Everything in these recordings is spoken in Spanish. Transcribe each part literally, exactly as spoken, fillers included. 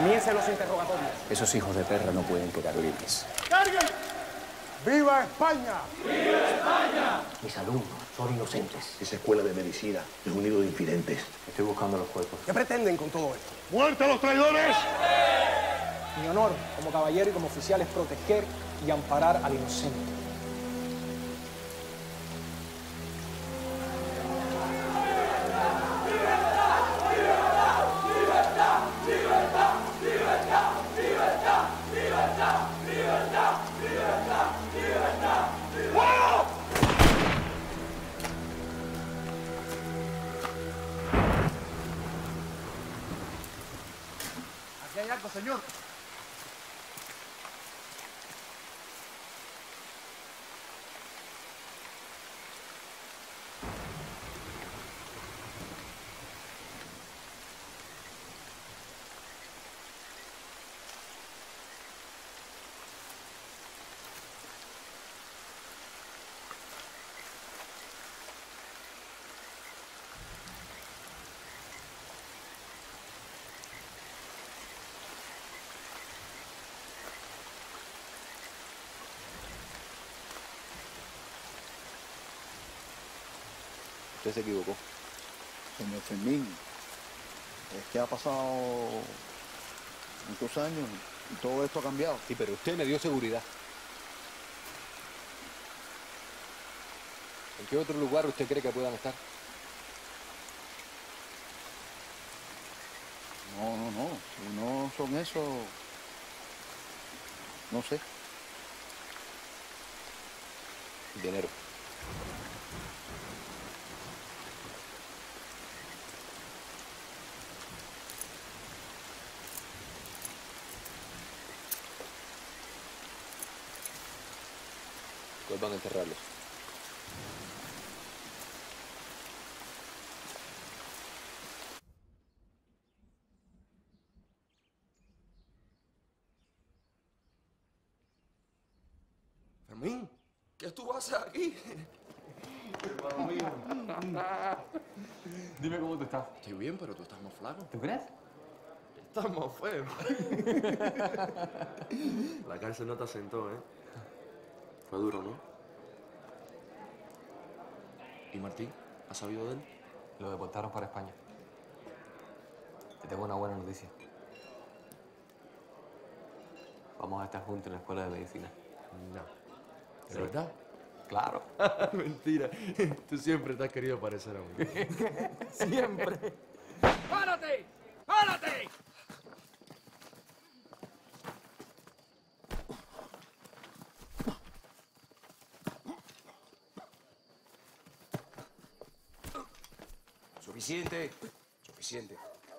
Comiencen los interrogatorios. Esos hijos de perra no pueden quedar libres. ¡Carguen! ¡Viva España! ¡Viva España! Mis alumnos son inocentes. Esa escuela de medicina es un nido de infidentes. Estoy buscando los cuerpos. ¿Qué pretenden con todo esto? ¡Muerte a los traidores! Mi honor como caballero y como oficial es proteger y amparar al inocente. Aquí hay algo, señor. Usted se equivocó. Señor Fermín, es que ha pasado muchos años y todo esto ha cambiado. Sí, pero usted me dio seguridad. ¿En qué otro lugar usted cree que puedan estar? No, no, no. Si no son esos, no sé. Dinero. Vuelvan a enterrarlos. Fermín, ¿qué tú haces aquí? Hermano mío. Dime cómo tú estás. Estoy bien, pero tú estás más flaco. ¿Tú crees? Estás más feo. La cárcel no te asentó, ¿eh? Fue duro, ¿no? ¿Y Martín? ¿Has sabido de él? Lo deportaron para España. Te tengo una buena noticia. Vamos a estar juntos en la escuela de medicina. No. ¿De Sí. verdad? Claro. Mentira. Tú siempre te has querido parecer a mí. Siempre. ¡Párate! ¡Párate! Suficiente. Suficiente.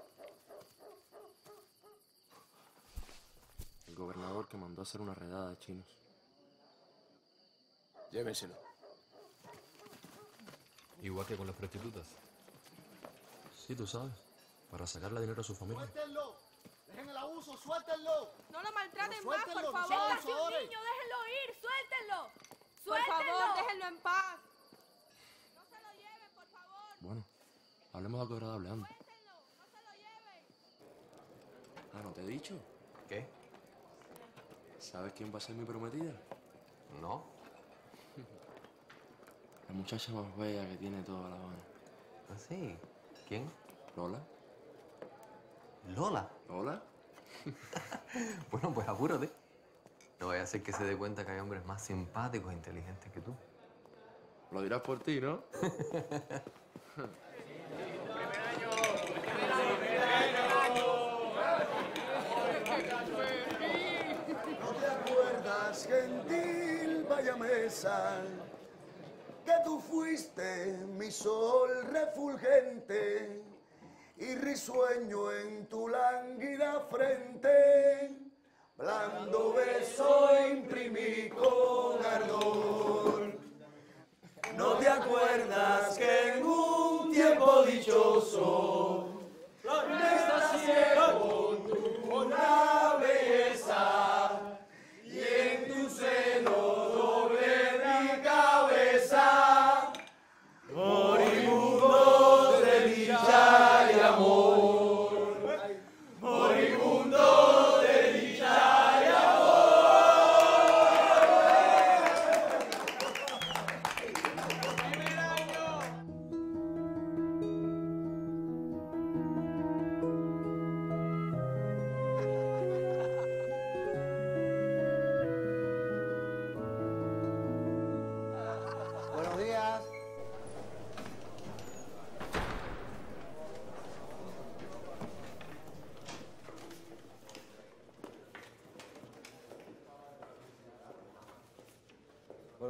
El gobernador que mandó a hacer una redada de chinos. Llévenselo. Igual que con las prostitutas. Sí, tú sabes. Para sacarle dinero a su familia. ¡Suéltenlo! ¡Dejen el abuso! ¡Suéltenlo! No lo maltraten Pero más, suéltenlo, por no favor. sean Es un abusadores. niño, déjenlo ir, suéltenlo. Por Suéltenlo. favor, déjenlo en paz. No se lo lleven, por favor. Bueno, hablemos algo agradable, anda. Suéltenlo, no se lo lleven. Ah, ¿no te he dicho? ¿Qué? ¿Sabes quién va a ser mi prometida? No. La muchacha más bella que tiene toda La Habana. ¿Ah, sí? ¿Quién? ¿Lola? Lola. ¿Lola? Bueno, pues apúrate. No vaya a ser que se dé cuenta que hay hombres más simpáticos e inteligentes que tú. Lo dirás por ti, ¿no? ¿No te acuerdas, gentil Bayamesa, que tú fuiste mi sol refulgente y risueño en tu lánguida frente? Blando beso imprimí con ardor. ¿No te acuerdas que en un tiempo dichoso me extasié con tu la belleza y en tu seno doblé mi cabeza, moribundo de dicha y amor, moribundo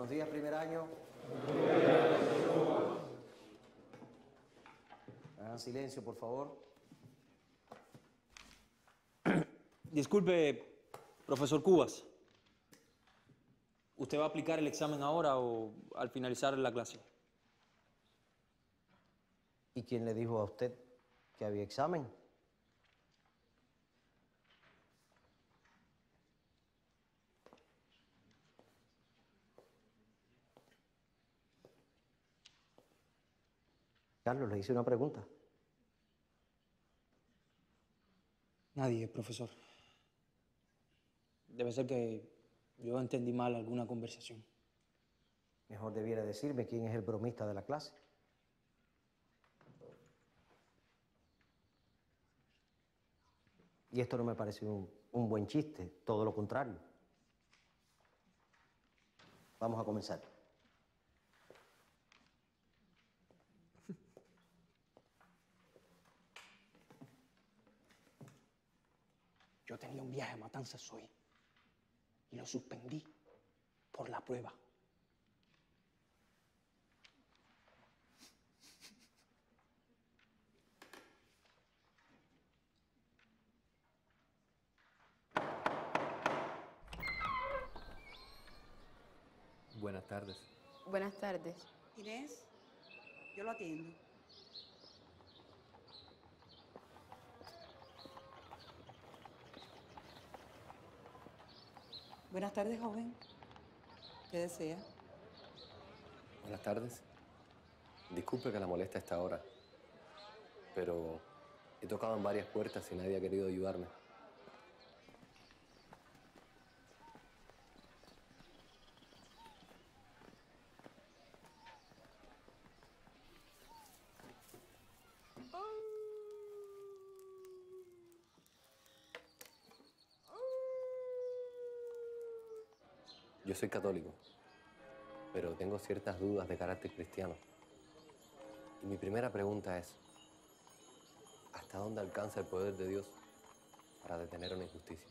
Buenos días, primer año. Hagan silencio, por favor. Disculpe, profesor Cubas. ¿Usted va a aplicar el examen ahora o al finalizar la clase? ¿Y quién le dijo a usted que había examen? Carlos, le hice una pregunta. Nadie, profesor. Debe ser que yo entendí mal alguna conversación. Mejor debiera decirme quién es el bromista de la clase. Y esto no me parece un, un buen chiste, todo lo contrario. Vamos a comenzar. Yo tenía un viaje a Matanzas hoy y lo suspendí por la prueba. Buenas tardes. Buenas tardes. Inés, yo lo atiendo. Buenas tardes, joven. ¿Qué desea? Buenas tardes. Disculpe que la moleste a esta hora, pero he tocado en varias puertas y nadie ha querido ayudarme. Yo soy católico, pero tengo ciertas dudas de carácter cristiano. Y mi primera pregunta es, ¿hasta dónde alcanza el poder de Dios para detener una injusticia?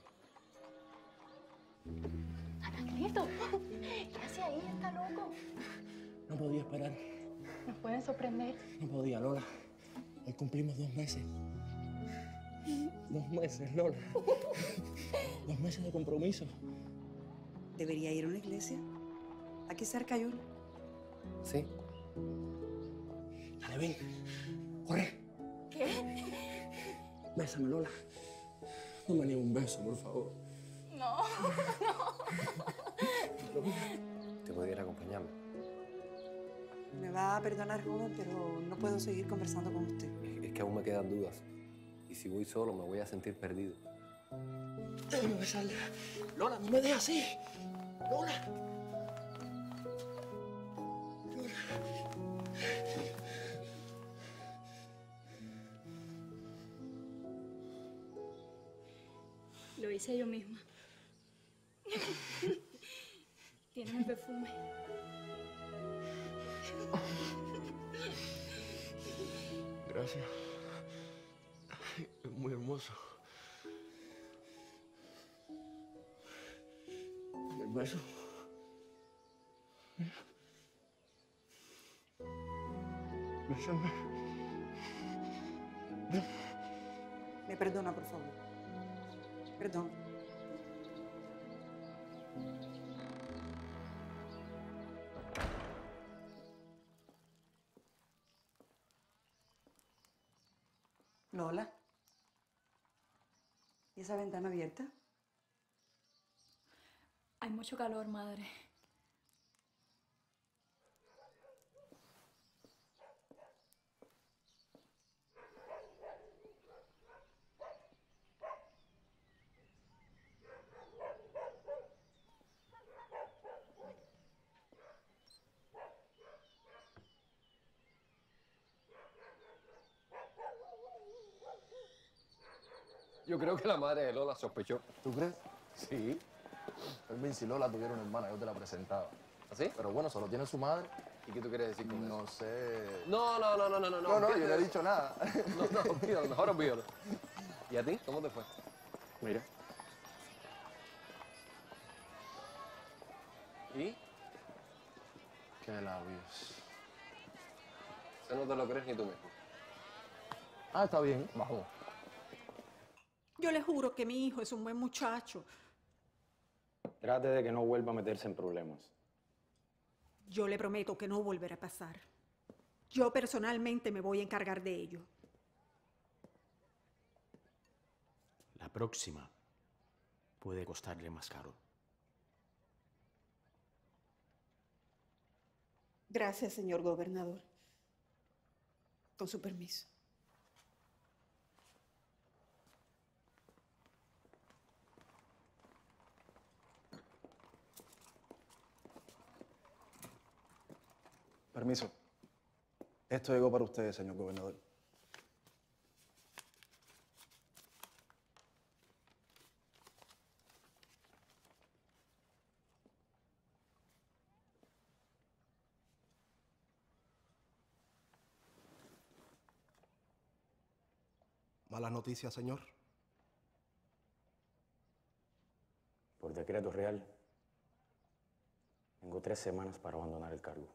Anacleto, ¿qué hace ahí? ¿Está loco? No podía esperar. Nos pueden sorprender. No podía, Lola. Hoy cumplimos dos meses. Dos meses, Lola. Dos meses de compromiso. ¿Debería ir a una iglesia? Aquí cerca hay una. Sí. Dale, ven. Corre. ¿Qué? Bésame, Lola. Dame ni un beso, por favor. No, no. ¿Te pudiera acompañarme? Me va a perdonar, joven, pero no puedo seguir conversando con usted. Es, es que aún me quedan dudas. Y si voy solo me voy a sentir perdido. Déjame besarle. Lola, no me dejes así. Lola. Lola. Lo hice yo misma. Tiene mi perfume. Gracias. Es muy hermoso. ¿Y el beso? Bésame. Me perdona, por favor. Perdón. Lola. ¿Y esa ventana abierta? Hay mucho calor, madre. Yo creo que la madre de Lola sospechó. ¿Tú crees? Sí. Fermín, si Lola tuviera una hermana, yo te la presentaba. ¿Así? Pero bueno, solo tiene su madre. ¿Y qué tú quieres decir con No eso? sé. No, no, no, no, no, no. No, no, yo olvídate no he de dicho nada. No, no, olvídalo, mejor olvídalo. ¿Y a ti? ¿Cómo te fue? Mira. ¿Y? Qué labios. Eso no te lo crees ni tú mismo. Ah, está bien, vamos. Yo le juro que mi hijo es un buen muchacho. Trate de que no vuelva a meterse en problemas. Yo le prometo que no volverá a pasar. Yo personalmente me voy a encargar de ello. La próxima puede costarle más caro. Gracias, señor gobernador. Con su permiso. Permiso. Esto llegó para usted, señor gobernador. Malas noticias, señor. Por decreto real, tengo tres semanas para abandonar el cargo.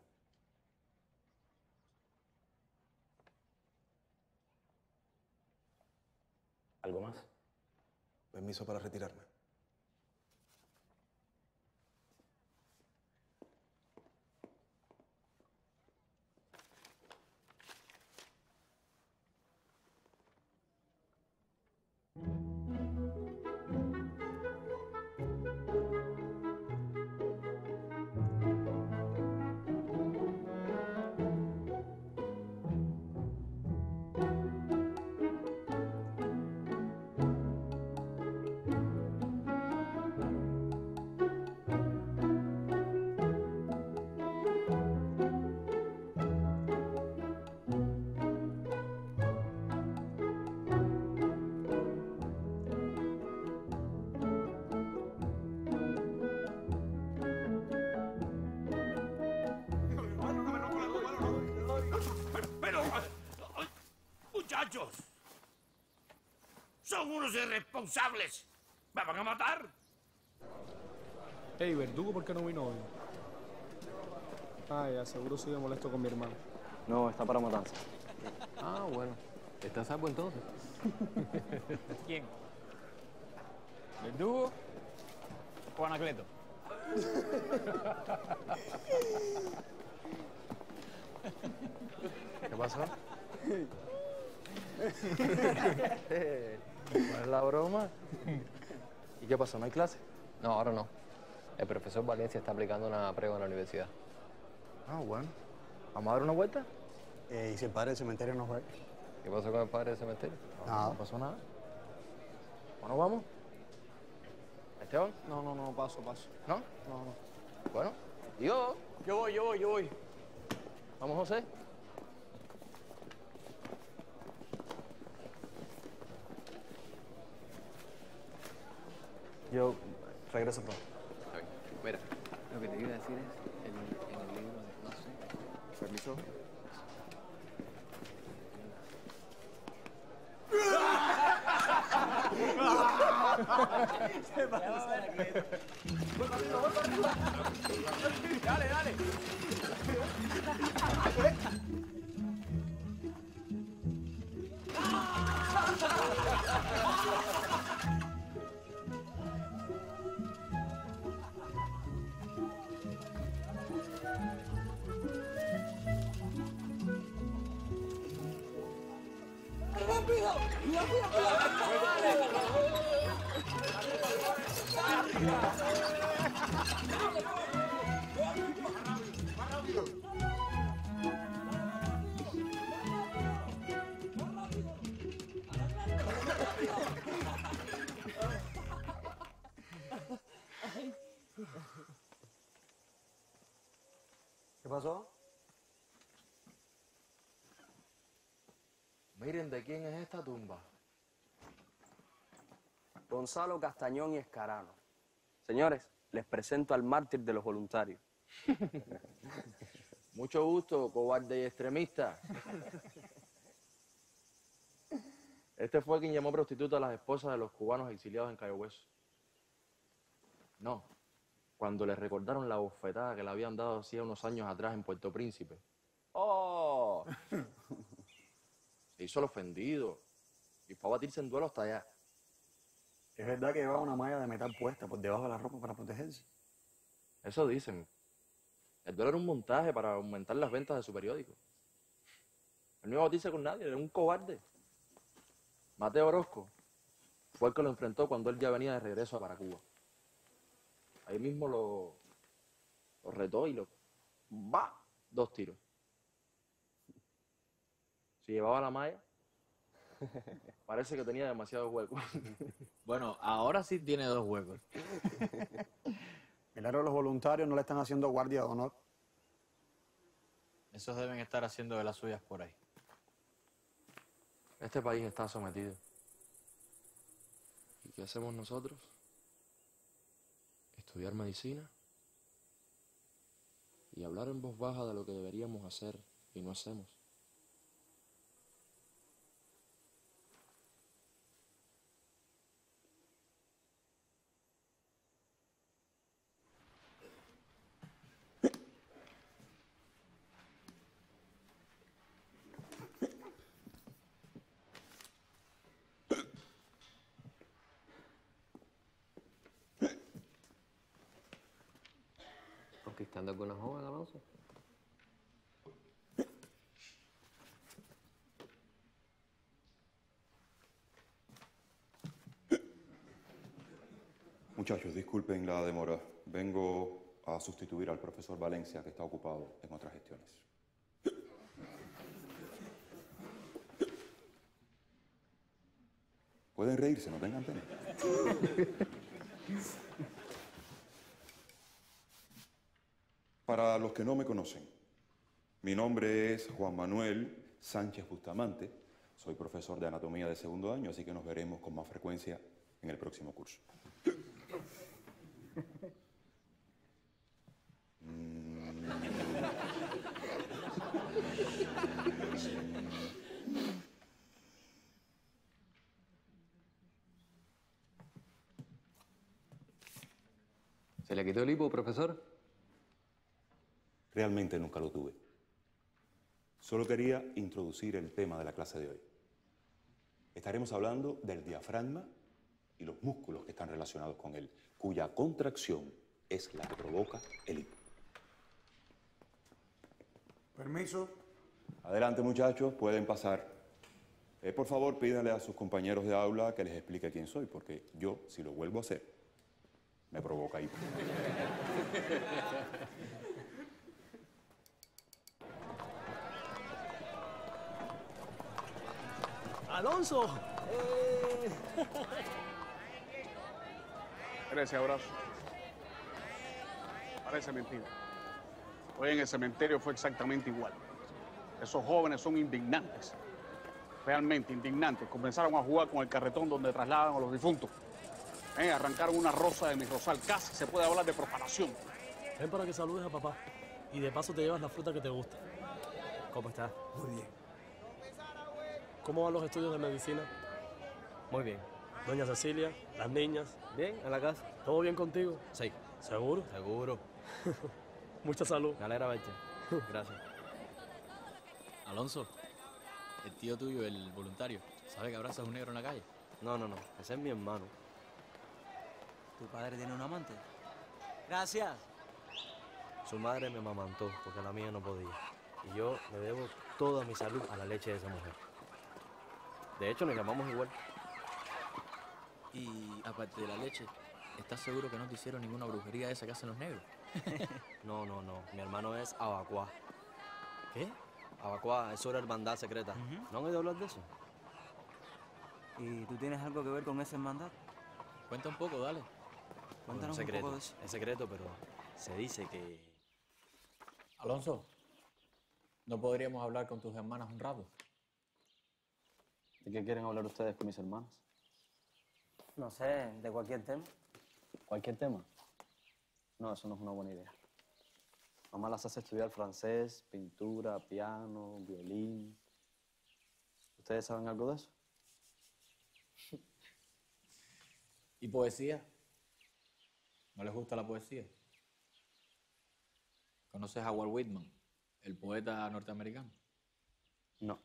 ¿Algo más? Permiso para retirarme. Pero, muchachos, son unos irresponsables. ¿Me van a matar? Ey, Verdugo, ¿por qué no vino hoy? Ay, seguro sigue molesto con mi hermano. No, está para matanza. Ah, bueno. ¿Está a salvo entonces? ¿Quién? ¿Verdugo o Anacleto? ¿Qué pasó? ¿Cuál es la broma? ¿Y qué pasó? ¿No hay clase? No, ahora no. El profesor Valencia está aplicando una prueba en la universidad. Ah, bueno. ¿Vamos a dar una vuelta? Eh, ¿Y si el padre del cementerio nos ve? ¿Qué pasó con el padre del cementerio? No, no pasó nada. Bueno, vamos. ¿Esteban? No, no, no, paso, paso. ¿No? No, no. Bueno, yo. Yo voy, yo voy, yo voy. Vamos, José. Yo regreso pronto. Está bien. Mira, lo que te iba a decir es, en, en el libro de, no sé... ¿Permiso? Se pasa la Anacleto. Voy para arriba, voy para arriba. Dale, dale. ¡Rápido! ¿Qué pasó? Miren de quién es esta tumba. Gonzalo Castañón y Escarano. Señores, les presento al mártir de los voluntarios. Mucho gusto, cobarde y extremista. Este fue quien llamó prostituta a las esposas de los cubanos exiliados en Cayo Hueso. No, cuando le recordaron la bofetada que le habían dado hacía unos años atrás en Puerto Príncipe. ¡Oh! Se hizo el ofendido y fue a batirse en duelo hasta allá. ¿Es verdad que llevaba una malla de metal puesta por debajo de la ropa para protegerse? Eso dicen. El duelo era un montaje para aumentar las ventas de su periódico. Él no iba a batirse con nadie, era un cobarde. Mateo Orozco fue el que lo enfrentó cuando él ya venía de regreso para Cuba. Ahí mismo lo, lo retó y lo... ¡va! Dos tiros. Si llevaba la malla, parece que tenía demasiados huecos. Bueno, ahora sí tiene dos huecos. Milagro, los voluntarios no le están haciendo guardia de honor. Esos deben estar haciendo de las suyas por ahí. Este país está sometido. ¿Y qué hacemos nosotros? Estudiar medicina y hablar en voz baja de lo que deberíamos hacer y no hacemos. Conquistando alguna joven, Alonso. Muchachos, disculpen la demora. Vengo a sustituir al profesor Valencia, que está ocupado en otras gestiones. Pueden reírse, no tengan pena. Para los que no me conocen, mi nombre es Juan Manuel Sánchez Bustamante. Soy profesor de anatomía de segundo año, así que nos veremos con más frecuencia en el próximo curso. ¿Se le quitó el hipo, profesor? Realmente nunca lo tuve. Solo quería introducir el tema de la clase de hoy. Estaremos hablando del diafragma y los músculos que están relacionados con él, cuya contracción es la que provoca el hipo. Permiso. Adelante, muchachos, pueden pasar. Eh, por favor, pídanle a sus compañeros de aula que les explique quién soy, porque yo, si lo vuelvo a hacer, me provoca hipo. ¡Alonso! Eh... Ese abrazo. Parece mentira. Hoy en el cementerio fue exactamente igual. Esos jóvenes son indignantes. Realmente indignantes. Comenzaron a jugar con el carretón donde trasladan a los difuntos. Eh, arrancaron una rosa de mi rosal. Casi se puede hablar de profanación. Ven para que saludes a papá. Y de paso te llevas la fruta que te gusta. ¿Cómo estás? Muy bien. ¿Cómo van los estudios de medicina? Muy bien. Doña Cecilia, las niñas. ¿Bien? ¿En la casa? ¿Todo bien contigo? Sí. ¿Seguro? Seguro. Mucha salud. Me alegra verte. Gracias. Alonso, el tío tuyo, el voluntario, ¿sabe que abrazas a un negro en la calle? No, no, no. Ese es mi hermano. ¿Tu padre tiene un amante? Gracias. Su madre me amamantó porque la mía no podía. Y yo le debo toda mi salud a la leche de esa mujer. De hecho, nos llamamos igual. Y aparte de la leche, ¿estás seguro que no te hicieron ninguna brujería de esa que hacen los negros? No, no, no. Mi hermano es Abacuá. ¿Qué? Abacuá, es una hermandad secreta. Uh-huh. ¿No han oído hablar de eso? ¿Y tú tienes algo que ver con esa hermandad? Cuenta un poco, dale. Cuéntanos un, secreto, un poco de eso. Es secreto, pero se dice que... Alonso, ¿no podríamos hablar con tus hermanas un rato? ¿De qué quieren hablar ustedes con mis hermanas? No sé, de cualquier tema. ¿Cualquier tema? No, eso no es una buena idea. Mamá las hace estudiar francés, pintura, piano, violín. ¿Ustedes saben algo de eso? ¿Y poesía? ¿No les gusta la poesía? ¿Conoces a Walt Whitman, el poeta norteamericano? No.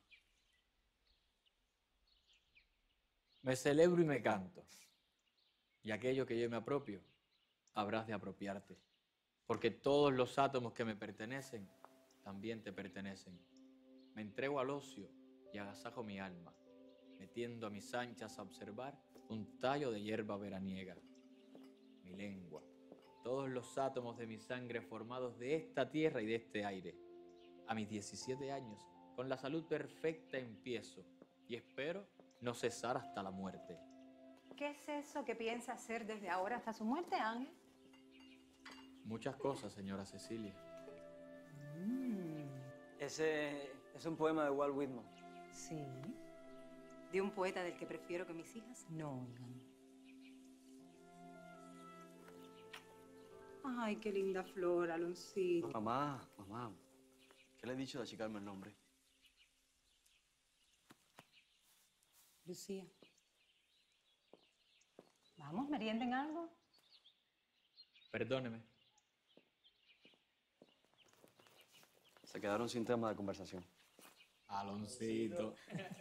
Me celebro y me canto. Y aquello que yo me apropio, habrás de apropiarte. Porque todos los átomos que me pertenecen, también te pertenecen. Me entrego al ocio y agasajo mi alma, metiendo a mis anchas a observar un tallo de hierba veraniega. Mi lengua, todos los átomos de mi sangre formados de esta tierra y de este aire. A mis diecisiete años, con la salud perfecta empiezo y espero no cesar hasta la muerte. ¿Qué es eso que piensa hacer desde ahora hasta su muerte, Ángel? Muchas cosas, señora Cecilia. Ese es un poema de Walt Whitman. Sí. De un poeta del que prefiero que mis hijas no oigan. Ay, qué linda flor, Aloncito. Mamá, mamá, ¿qué le he dicho de achicarme el nombre? Lucía. Vamos, merienden algo. Perdóneme. Se quedaron sin tema de conversación. Aloncito.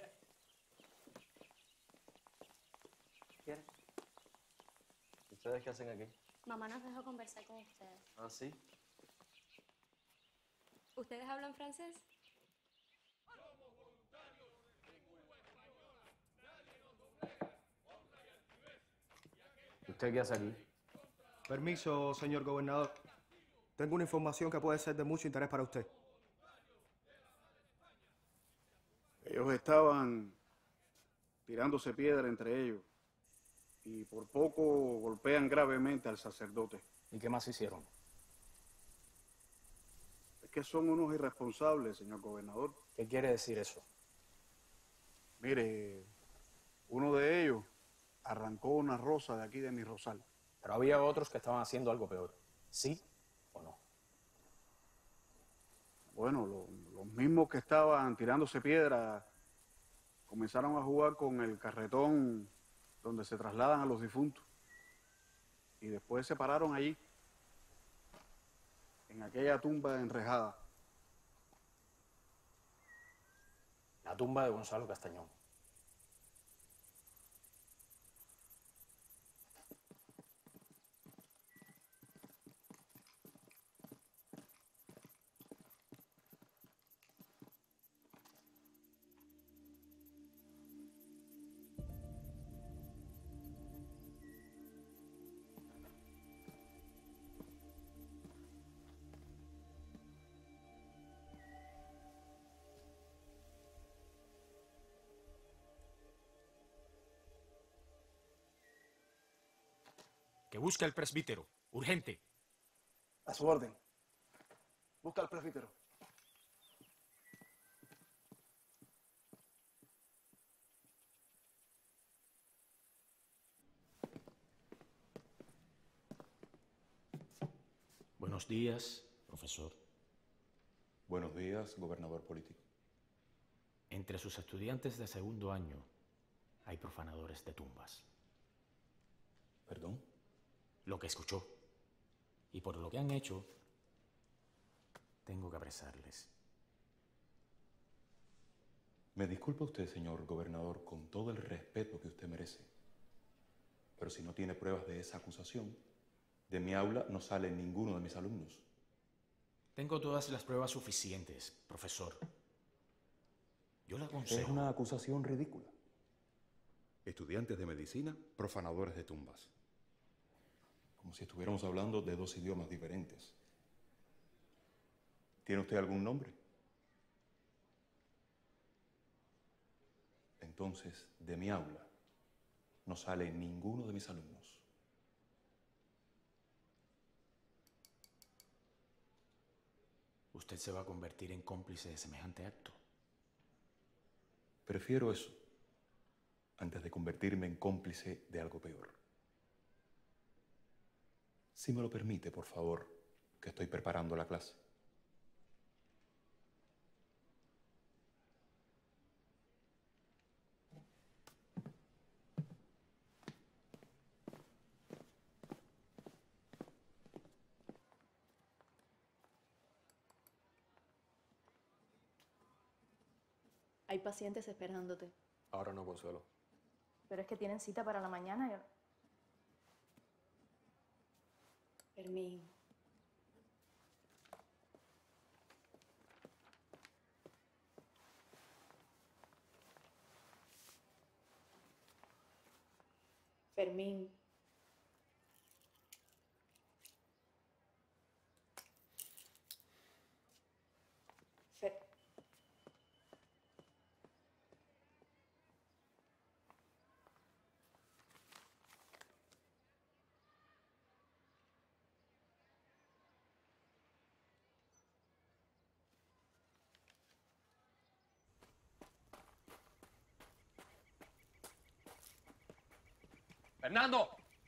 ¿Quieres? ¿Ustedes qué hacen aquí? Mamá nos dejó conversar con ustedes. ¿Ah, sí? ¿Ustedes hablan francés? ¿Usted qué hace aquí? Permiso, señor gobernador. Tengo una información que puede ser de mucho interés para usted. Ellos estaban tirándose piedra entre ellos y por poco golpean gravemente al sacerdote. ¿Y qué más hicieron? Es que son unos irresponsables, señor gobernador. ¿Qué quiere decir eso? Mire, uno de ellos arrancó una rosa de aquí de mi rosal. Pero había otros que estaban haciendo algo peor. ¿Sí o no? Bueno, lo- los mismos que estaban tirándose piedra comenzaron a jugar con el carretón donde se trasladan a los difuntos. Y después se pararon allí, en aquella tumba enrejada. La tumba de Gonzalo Castañón. Que busque al presbítero. Urgente. A su orden. Busca al presbítero. Buenos días, profesor. Buenos días, gobernador político. Entre sus estudiantes de segundo año hay profanadores de tumbas. ¿Perdón? Lo que escuchó. Y por lo que han hecho, tengo que apresarles. Me disculpa usted, señor gobernador, con todo el respeto que usted merece. Pero si no tiene pruebas de esa acusación, de mi aula no sale ninguno de mis alumnos. Tengo todas las pruebas suficientes, profesor. Yo le Es aconsejo... una acusación ridícula. Estudiantes de medicina, profanadores de tumbas. Como si estuviéramos hablando de dos idiomas diferentes. ¿Tiene usted algún nombre? Entonces, de mi aula no sale ninguno de mis alumnos. Usted se va a convertir en cómplice de semejante acto. Prefiero eso antes de convertirme en cómplice de algo peor. Si me lo permite, por favor, que estoy preparando la clase. Hay pacientes esperándote. Ahora no, Consuelo. Pero es que tienen cita para la mañana. y- Fermín. Fermín. Fer- ¡Fernando!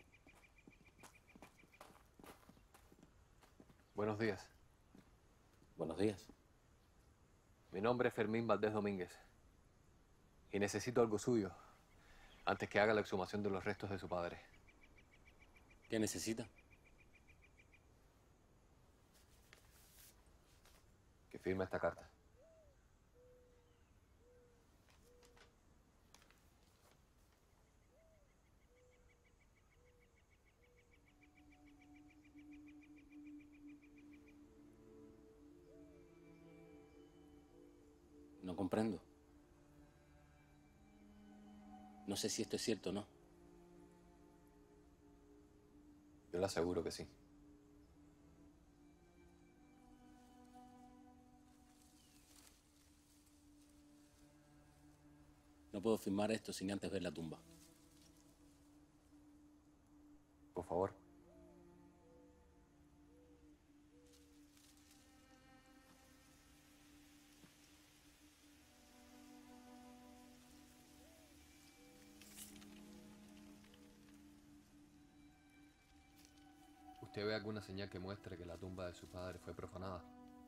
Buenos días. Buenos días. Mi nombre es Fermín Valdés Domínguez. Y necesito algo suyo antes que haga la exhumación de los restos de su padre. ¿Qué necesita? Que firme esta carta. No comprendo. No sé si esto es cierto o no. Yo le aseguro que sí. No puedo firmar esto sin antes ver la tumba. Por favor. ¿Usted ve alguna señal que muestre que la tumba de su padre fue profanada?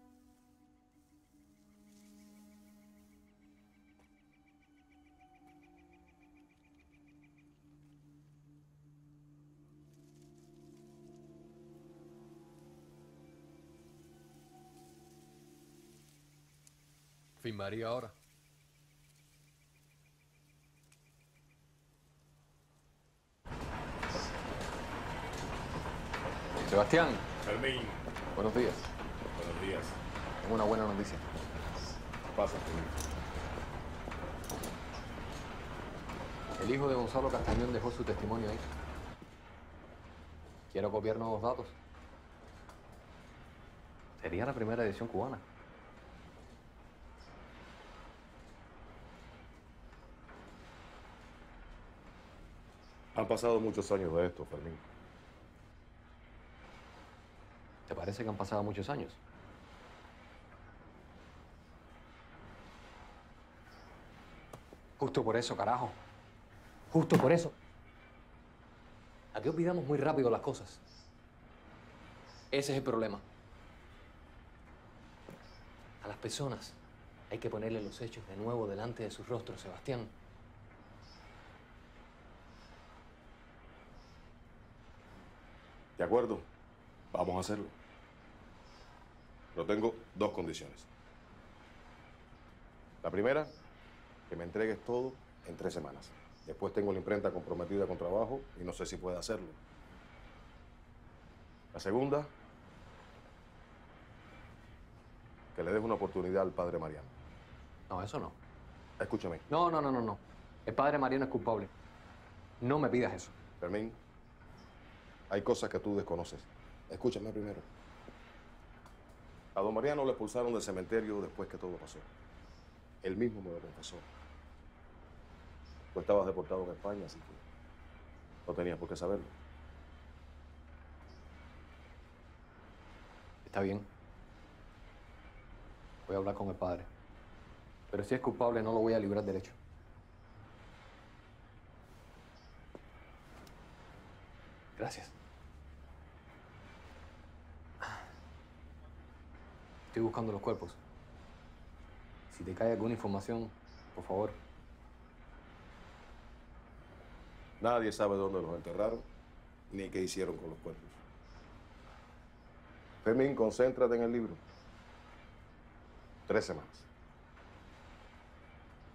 ¿Firmaría ahora? Sebastián. Fermín. Buenos días. Buenos días. Tengo una buena noticia. Pasa, Fermín. El hijo de Gonzalo Castañón dejó su testimonio ahí. Quiero copiar nuevos datos. Sería la primera edición cubana. Han pasado muchos años de esto, Fermín. ¿Te parece que han pasado muchos años? Justo por eso, carajo. Justo por eso. Aquí olvidamos muy rápido las cosas. Ese es el problema. A las personas hay que ponerle los hechos de nuevo delante de sus rostros, Sebastián. De acuerdo, vamos a hacerlo. Pero tengo dos condiciones. La primera, que me entregues todo en tres semanas. Después tengo la imprenta comprometida con trabajo y no sé si puede hacerlo. La segunda, que le des una oportunidad al padre Mariano. No, eso no. Escúchame. No, no, no, no, no. El padre Mariano es culpable. No me pidas eso. Fermín, hay cosas que tú desconoces. Escúchame primero. A don Mariano lo expulsaron del cementerio después que todo pasó. Él mismo me lo confesó. Tú estabas deportado en España, así que no tenías por qué saberlo. Está bien. Voy a hablar con el padre. Pero si es culpable, no lo voy a librar del hecho. Gracias. Estoy buscando los cuerpos. Si te cae alguna información, por favor. Nadie sabe dónde los enterraron ni qué hicieron con los cuerpos. Fermín, concéntrate en el libro. Tres semanas.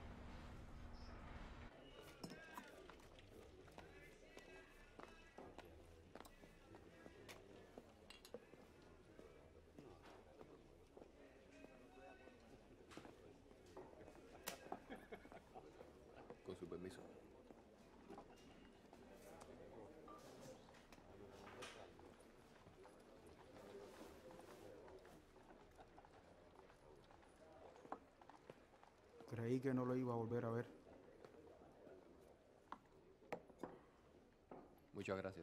Creí que no lo iba a volver a ver. Muchas gracias.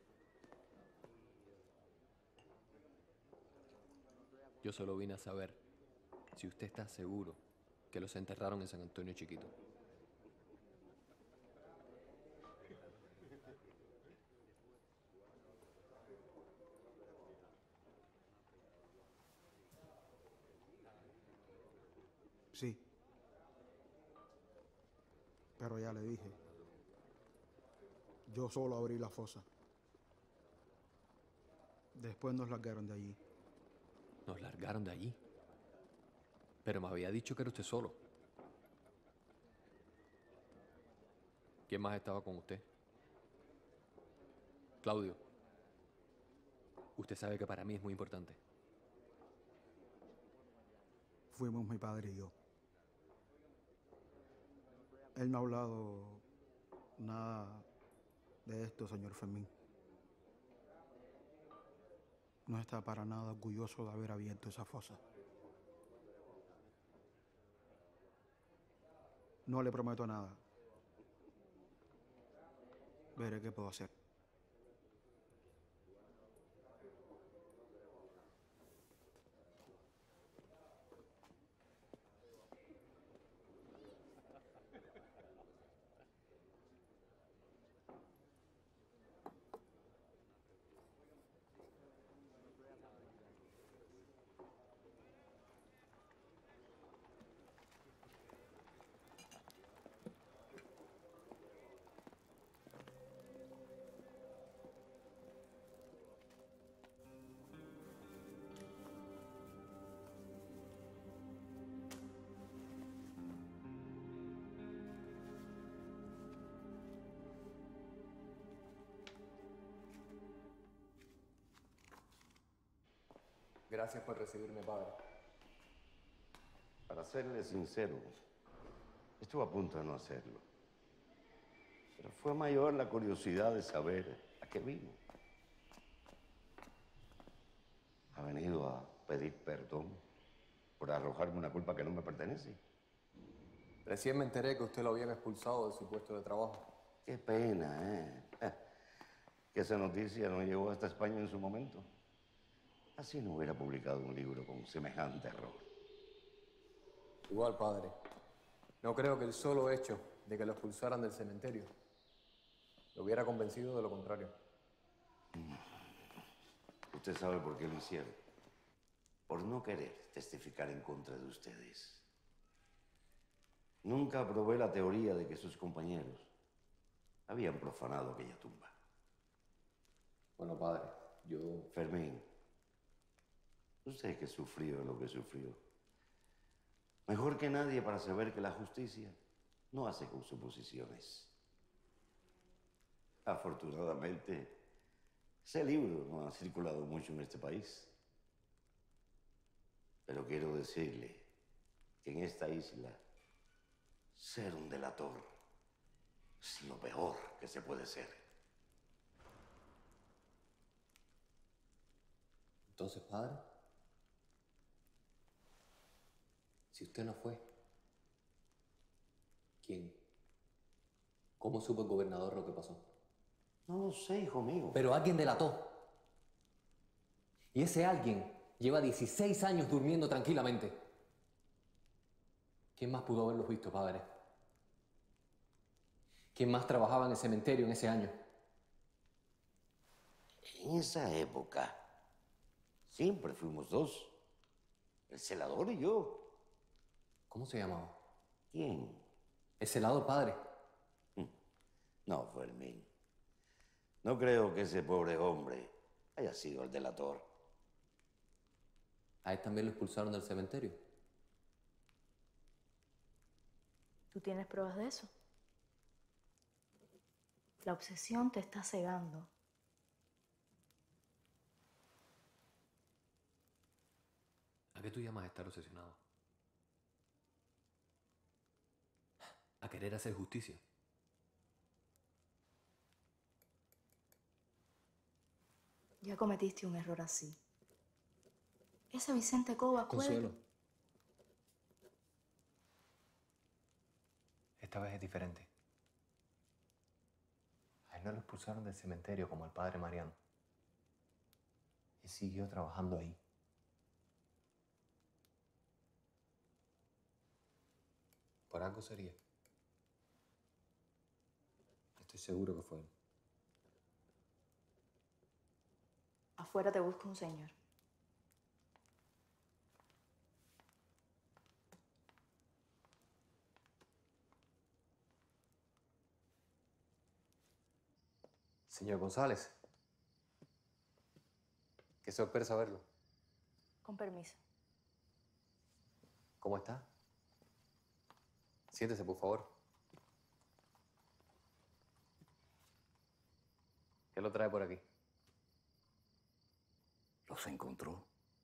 Yo solo vine a saber si usted está seguro que los enterraron en San Antonio Chiquito. Sí. Pero ya le dije. Yo solo abrí la fosa. Después nos largaron de allí. ¿Nos largaron de allí? Pero me había dicho que era usted solo. ¿Quién más estaba con usted? Claudio. Usted sabe que para mí es muy importante. Fuimos mi padre y yo. Él no ha hablado nada de esto, señor Fermín. No está para nada orgulloso de haber abierto esa fosa. No le prometo nada. Veré qué puedo hacer. Gracias por recibirme, padre. Para serle sincero, estuve a punto de no hacerlo. Pero fue mayor la curiosidad de saber a qué vino. ¿Ha venido a pedir perdón por arrojarme una culpa que no me pertenece? Recién me enteré que usted lo habían expulsado de su puesto de trabajo. Qué pena, ¿eh? Que esa noticia no llegó hasta España en su momento. Así no hubiera publicado un libro con semejante error. Igual, padre. No creo que el solo hecho de que lo expulsaran del cementerio lo hubiera convencido de lo contrario. Usted sabe por qué lo hicieron. Por no querer testificar en contra de ustedes. Nunca aprobé la teoría de que sus compañeros habían profanado aquella tumba. Bueno, padre, yo... Fermín, usted que sufrió lo que sufrió. Mejor que nadie para saber que la justicia no hace con suposiciones. Afortunadamente, ese libro no ha circulado mucho en este país. Pero quiero decirle que en esta isla, ser un delator es lo peor que se puede ser. Entonces, padre, si usted no fue, ¿quién? ¿Cómo supo el gobernador lo que pasó? No lo sé, hijo mío. Pero alguien delató. Y ese alguien lleva dieciséis años durmiendo tranquilamente. ¿Quién más pudo haberlos visto, padre? ¿Quién más trabajaba en el cementerio en ese año? En esa época, siempre fuimos dos. El celador y yo. ¿Cómo se llamaba? ¿Quién? El celador, padre. No, Fermín. No creo que ese pobre hombre haya sido el delator. A él también lo expulsaron del cementerio. ¿Tú tienes pruebas de eso? La obsesión te está cegando. ¿A qué tú llamas estar obsesionado? A querer hacer justicia. Ya cometiste un error así. Ese Vicente Cobas puede... Consuelo. Esta vez es diferente. A él no lo expulsaron del cementerio como al padre Mariano. Él siguió trabajando ahí. Por algo sería. Estoy seguro que fue él. Afuera te busca un señor. Señor González. Qué sorpresa verlo. Con permiso. ¿Cómo está? Siéntese, por favor. ¿Qué lo trae por aquí? ¿Los encontró?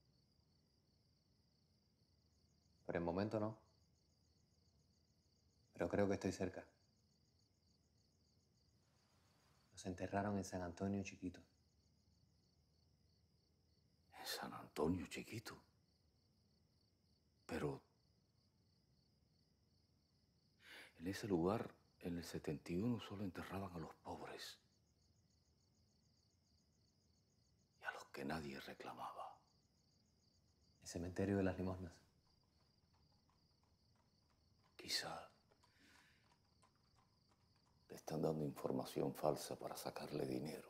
Por el momento no. Pero creo que estoy cerca. Los enterraron en San Antonio Chiquito. En San Antonio Chiquito. Pero en ese lugar, en el setenta y uno, solo enterraban a los pobres. Y a los que nadie reclamaba. El cementerio de las limosnas. Quizá le están dando información falsa para sacarle dinero.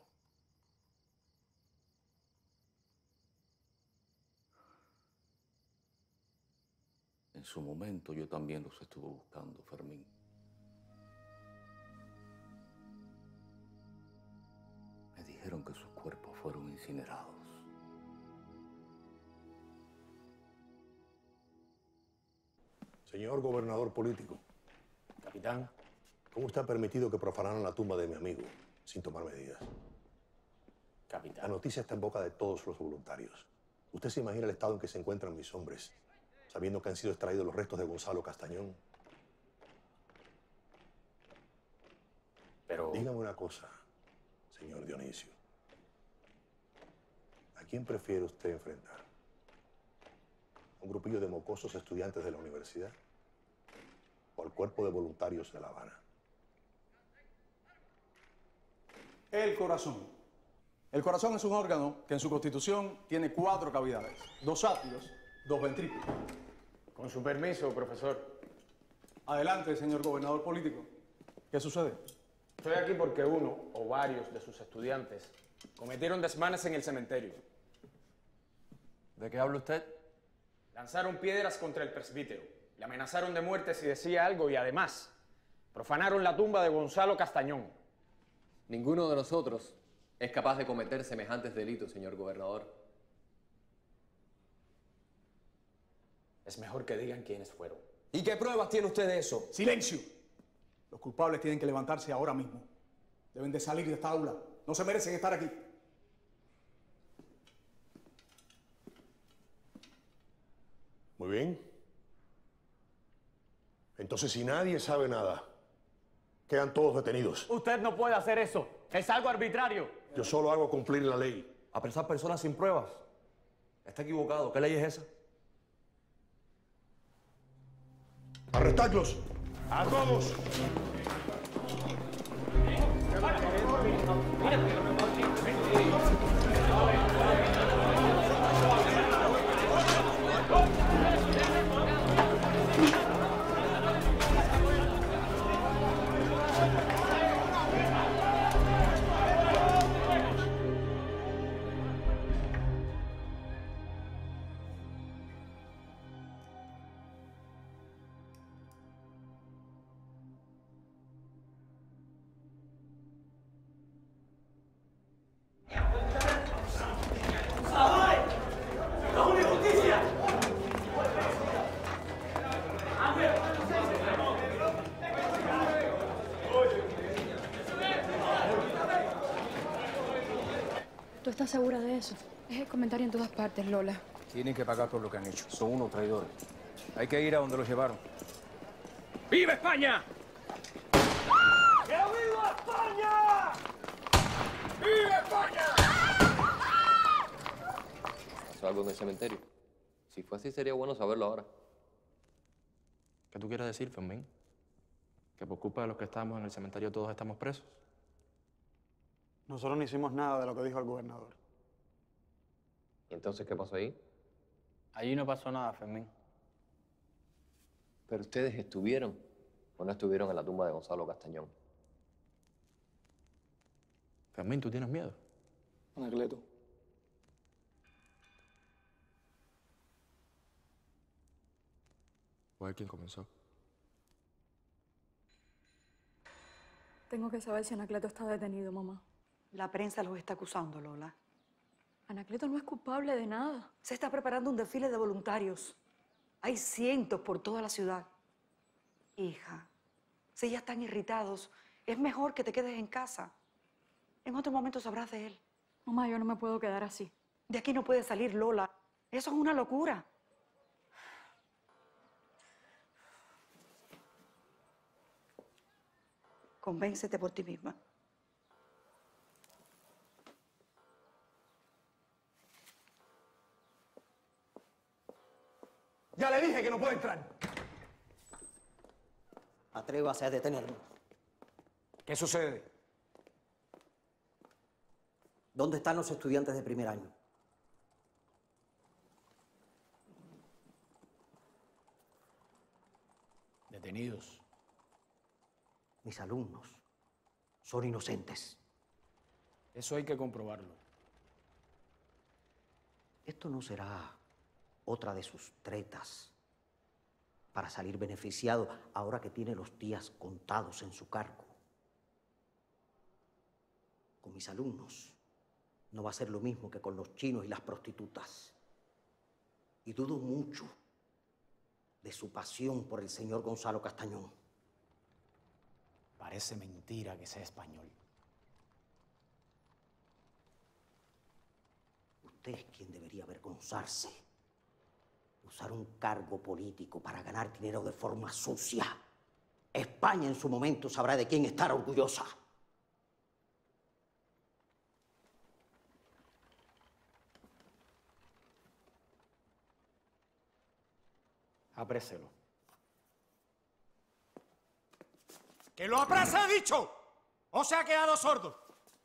En su momento yo también los estuve buscando, Fermín. Me dijeron que sus cuerpos fueron incinerados. Señor gobernador político. Capitán. ¿Cómo está permitido que profanaran la tumba de mi amigo sin tomar medidas? Capitán. La noticia está en boca de todos los voluntarios. ¿Usted se imagina el estado en que se encuentran mis hombres, sabiendo que han sido extraídos los restos de Gonzalo Castañón? Pero... Dígame una cosa, señor Dionisio. ¿A quién prefiere usted enfrentar? ¿A un grupillo de mocosos estudiantes de la universidad? ¿O al cuerpo de voluntarios de La Habana? El corazón. El corazón es un órgano que en su constitución tiene cuatro cavidades. Dos átrios, dos ventrículos. Con su permiso, profesor. Adelante, señor gobernador político. ¿Qué sucede? Estoy aquí porque uno o varios de sus estudiantes cometieron desmanes en el cementerio. ¿De qué habla usted? Lanzaron piedras contra el presbítero, le amenazaron de muerte si decía algo y además profanaron la tumba de Gonzalo Castañón. Ninguno de nosotros es capaz de cometer semejantes delitos, señor gobernador. Es mejor que digan quiénes fueron. ¿Y qué pruebas tiene usted de eso? ¡Silencio! Los culpables tienen que levantarse ahora mismo. Deben de salir de esta aula. No se merecen estar aquí. Muy bien. Entonces, si nadie sabe nada, quedan todos detenidos. Usted no puede hacer eso. Es algo arbitrario. Yo solo hago cumplir la ley. Apresar personas sin pruebas. Está equivocado. ¿Qué ley es esa? ¡Arrestadlos! ¡A todos! ¿Tú estás segura de eso? Es el comentario en todas partes, Lola. Tienen que pagar por lo que han hecho. Son unos traidores. Hay que ir a donde los llevaron. ¡Viva España! ¡Que viva España! ¡Viva España! ¿Pasó algo en el cementerio? Si fue así, sería bueno saberlo ahora. ¿Qué tú quieres decir, Fermín? Que por culpa de los que estamos en el cementerio todos estamos presos. Nosotros no hicimos nada de lo que dijo el gobernador. ¿Y entonces qué pasó ahí? Allí no pasó nada, Fermín. ¿Pero ustedes estuvieron o no estuvieron en la tumba de Gonzalo Castañón? Fermín, ¿tú tienes miedo? Anacleto. ¿O quién comenzó? Tengo que saber si Anacleto está detenido, mamá. La prensa los está acusando, Lola. Anacleto no es culpable de nada. Se está preparando un desfile de voluntarios. Hay cientos por toda la ciudad. Hija, si ya están irritados, es mejor que te quedes en casa. En otro momento sabrás de él. Mamá, yo no me puedo quedar así. De aquí no puede salir, Lola. Eso es una locura. Convéncete por ti misma. Ya le dije que no puede entrar. Atrévase a detenerme. ¿Qué sucede? ¿Dónde están los estudiantes de primer año? Detenidos. Mis alumnos son inocentes. Eso hay que comprobarlo. Esto no será otra de sus tretas para salir beneficiado ahora que tiene los días contados en su cargo. Con mis alumnos no va a ser lo mismo que con los chinos y las prostitutas. Y dudo mucho de su pasión por el señor Gonzalo Castañón. Parece mentira que sea español. Usted es quien debería avergonzarse. Usar un cargo político para ganar dinero de forma sucia. España en su momento sabrá de quién estar orgullosa. Apréselo. ¡Que lo aprese, he dicho! ¿O se ha quedado sordo?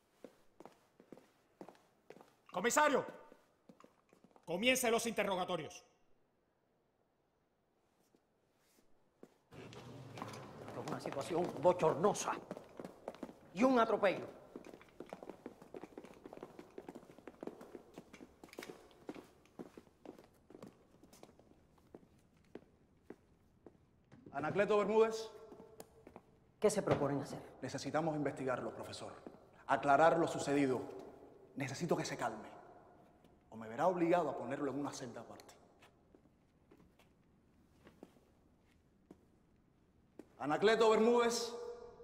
Comisario, comience los interrogatorios. Es una situación bochornosa y un atropello. Anacleto Bermúdez. ¿Qué se proponen hacer? Necesitamos investigarlo, profesor. Aclarar lo sucedido. Necesito que se calme. O me verá obligado a ponerlo en una celda aparte. Anacleto Bermúdez.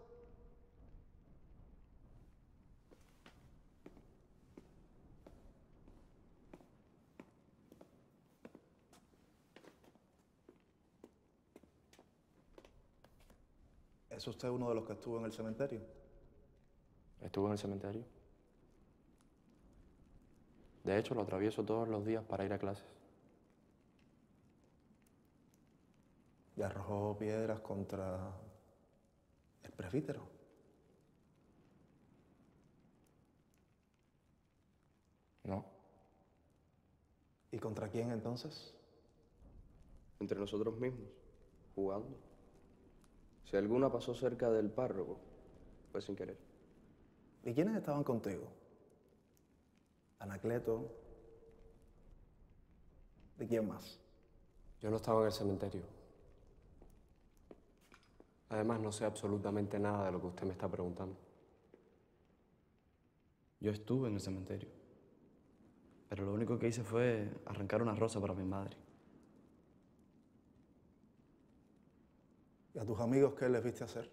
¿Es usted uno de los que estuvo en el cementerio? ¿Estuvo en el cementerio? De hecho, lo atravieso todos los días para ir a clases. ¿Y arrojó piedras contra el presbítero? No. ¿Y contra quién entonces? Entre nosotros mismos, jugando. Si alguna pasó cerca del párroco, fue sin querer. ¿Y quiénes estaban contigo? Anacleto. ¿De quién más? Yo no estaba en el cementerio. Además, no sé absolutamente nada de lo que usted me está preguntando. Yo estuve en el cementerio, pero lo único que hice fue arrancar una rosa para mi madre. ¿Y a tus amigos qué les viste hacer?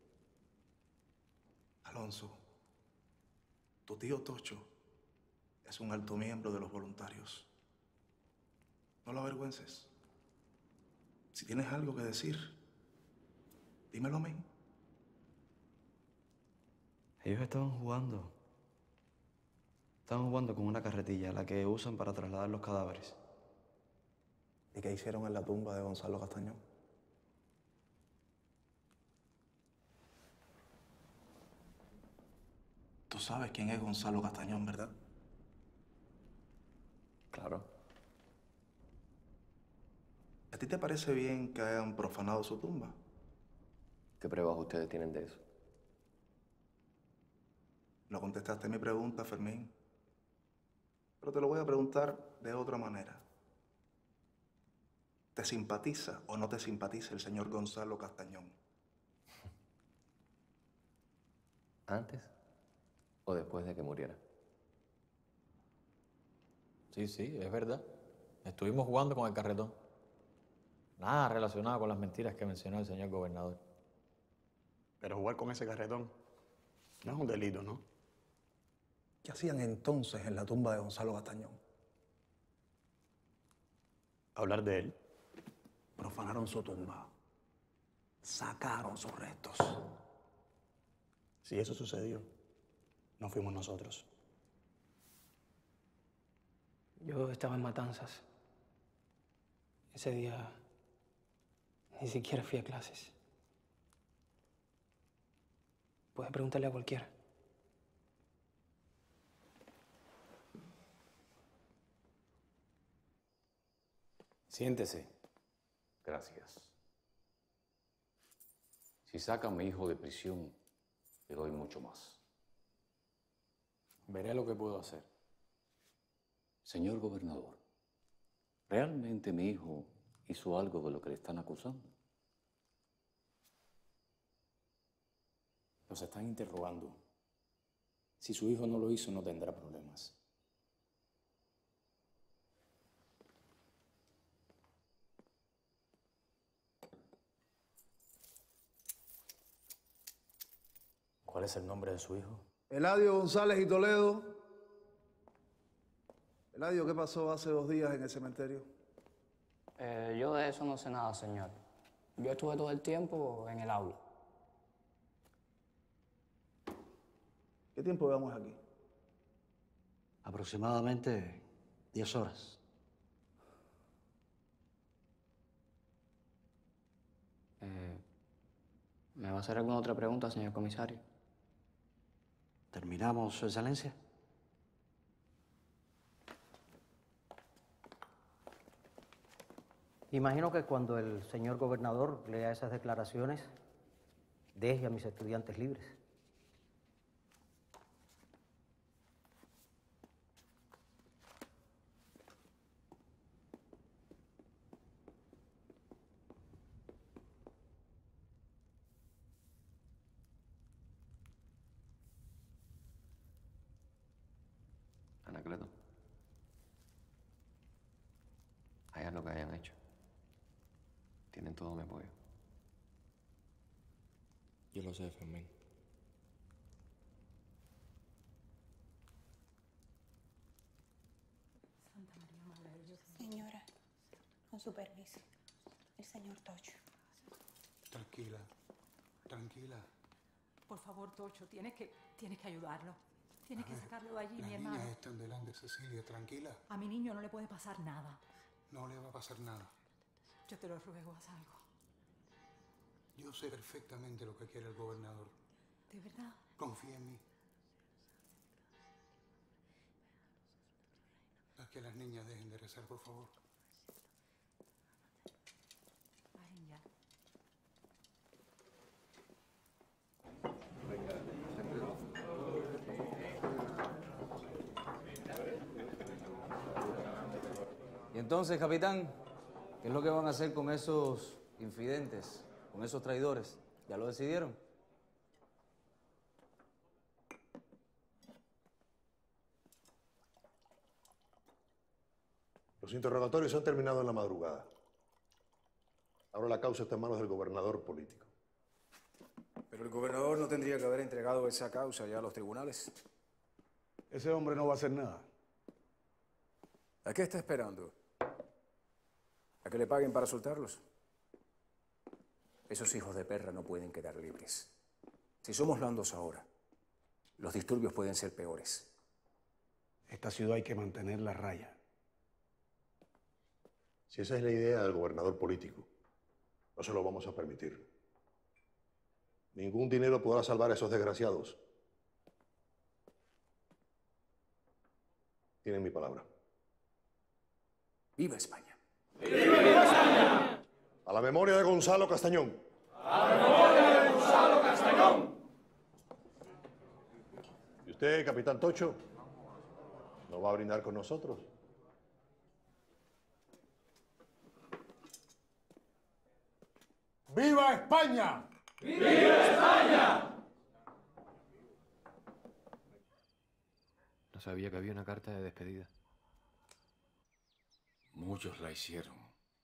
Alonso, tu tío Tocho es un alto miembro de los voluntarios. No lo avergüences. Si tienes algo que decir, dímelo a mí. Ellos estaban jugando. Estaban jugando con una carretilla, la que usan para trasladar los cadáveres. ¿Y qué hicieron en la tumba de Gonzalo Castañón? sabes quién es Gonzalo Castañón, ¿verdad? Claro. ¿A ti te parece bien que hayan profanado su tumba? ¿Qué pruebas ustedes tienen de eso? No contestaste mi pregunta, Fermín. Pero te lo voy a preguntar de otra manera. ¿Te simpatiza o no te simpatiza el señor Gonzalo Castañón? ¿Antes o después de que muriera? Sí, sí, es verdad. Estuvimos jugando con el carretón. Nada relacionado con las mentiras que mencionó el señor gobernador. Pero jugar con ese carretón no es un delito, ¿no? ¿Qué hacían entonces en la tumba de Gonzalo Castañón? Hablar de él. Profanaron su tumba. Sacaron sus restos. Si eso sucedió, no fuimos nosotros. Yo estaba en Matanzas. Ese día ni siquiera fui a clases. Puedes preguntarle a cualquiera. Siéntese. Gracias. Si saca a mi hijo de prisión, le doy mucho más. Veré lo que puedo hacer. Señor gobernador, ¿realmente mi hijo hizo algo de lo que le están acusando? Los están interrogando. Si su hijo no lo hizo, no tendrá problemas. ¿Cuál es el nombre de su hijo? Eladio González y Toledo. Eladio, ¿qué pasó hace dos días en el cementerio? Eh, yo de eso no sé nada, señor. Yo estuve todo el tiempo en el aula. ¿Qué tiempo llevamos aquí? Aproximadamente diez horas. Eh, ¿Me va a hacer alguna otra pregunta, señor comisario? ¿Terminamos, Su Excelencia? Imagino que cuando el señor gobernador lea esas declaraciones, deje a mis estudiantes libres. Anacleto, hagan lo que hayan hecho. Tienen todo mi apoyo. Yo lo sé, Fermín. Señora, con su permiso, el señor Tocho. Tranquila, tranquila. Por favor, Tocho, tienes que, tienes que ayudarlo. Tienes A que ver, sacarlo de allí, las mi hermano. niñas están delante, Cecilia, tranquila. A mi niño no le puede pasar nada. No le va a pasar nada. Yo te lo ruego, haz algo. Yo sé perfectamente lo que quiere el gobernador. ¿De verdad? Confía en mí. Haz que las niñas dejen de rezar, por favor. Ay, ya. Y entonces, capitán, ¿qué es lo que van a hacer con esos infidentes, con esos traidores? ¿Ya lo decidieron? Los interrogatorios han terminado en la madrugada. Ahora la causa está en manos del gobernador político. Pero el gobernador no tendría que haber entregado esa causa ya a los tribunales. Ese hombre no va a hacer nada. ¿A qué está esperando? ¿A que le paguen para soltarlos? Esos hijos de perra no pueden quedar libres. Si somos blandos ahora, los disturbios pueden ser peores. Esta ciudad hay que mantenerla a raya. Si esa es la idea del gobernador político, no se lo vamos a permitir. Ningún dinero podrá salvar a esos desgraciados. Tienen mi palabra. ¡Viva España! A la memoria de Gonzalo Castañón. ¡A la memoria de Gonzalo Castañón! ¿Y usted, capitán Tocho, no va a brindar con nosotros? ¡Viva España! ¡Viva España! No sabía que había una carta de despedida. Muchos la hicieron.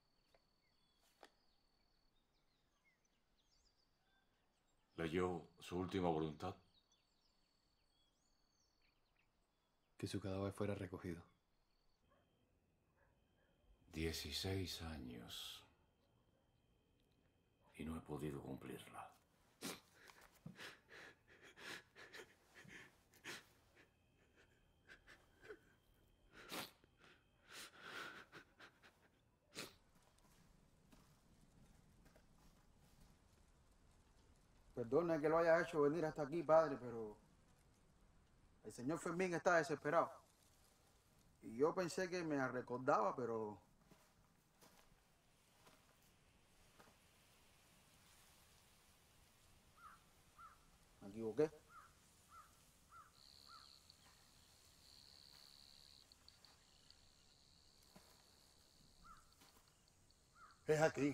¿Leyó su última voluntad? Que su cadáver fuera recogido. Dieciséis años. Y no he podido cumplirla. Perdone que lo haya hecho venir hasta aquí, padre, pero el señor Fermín está desesperado. Y yo pensé que me recordaba, pero... me equivoqué. Es aquí.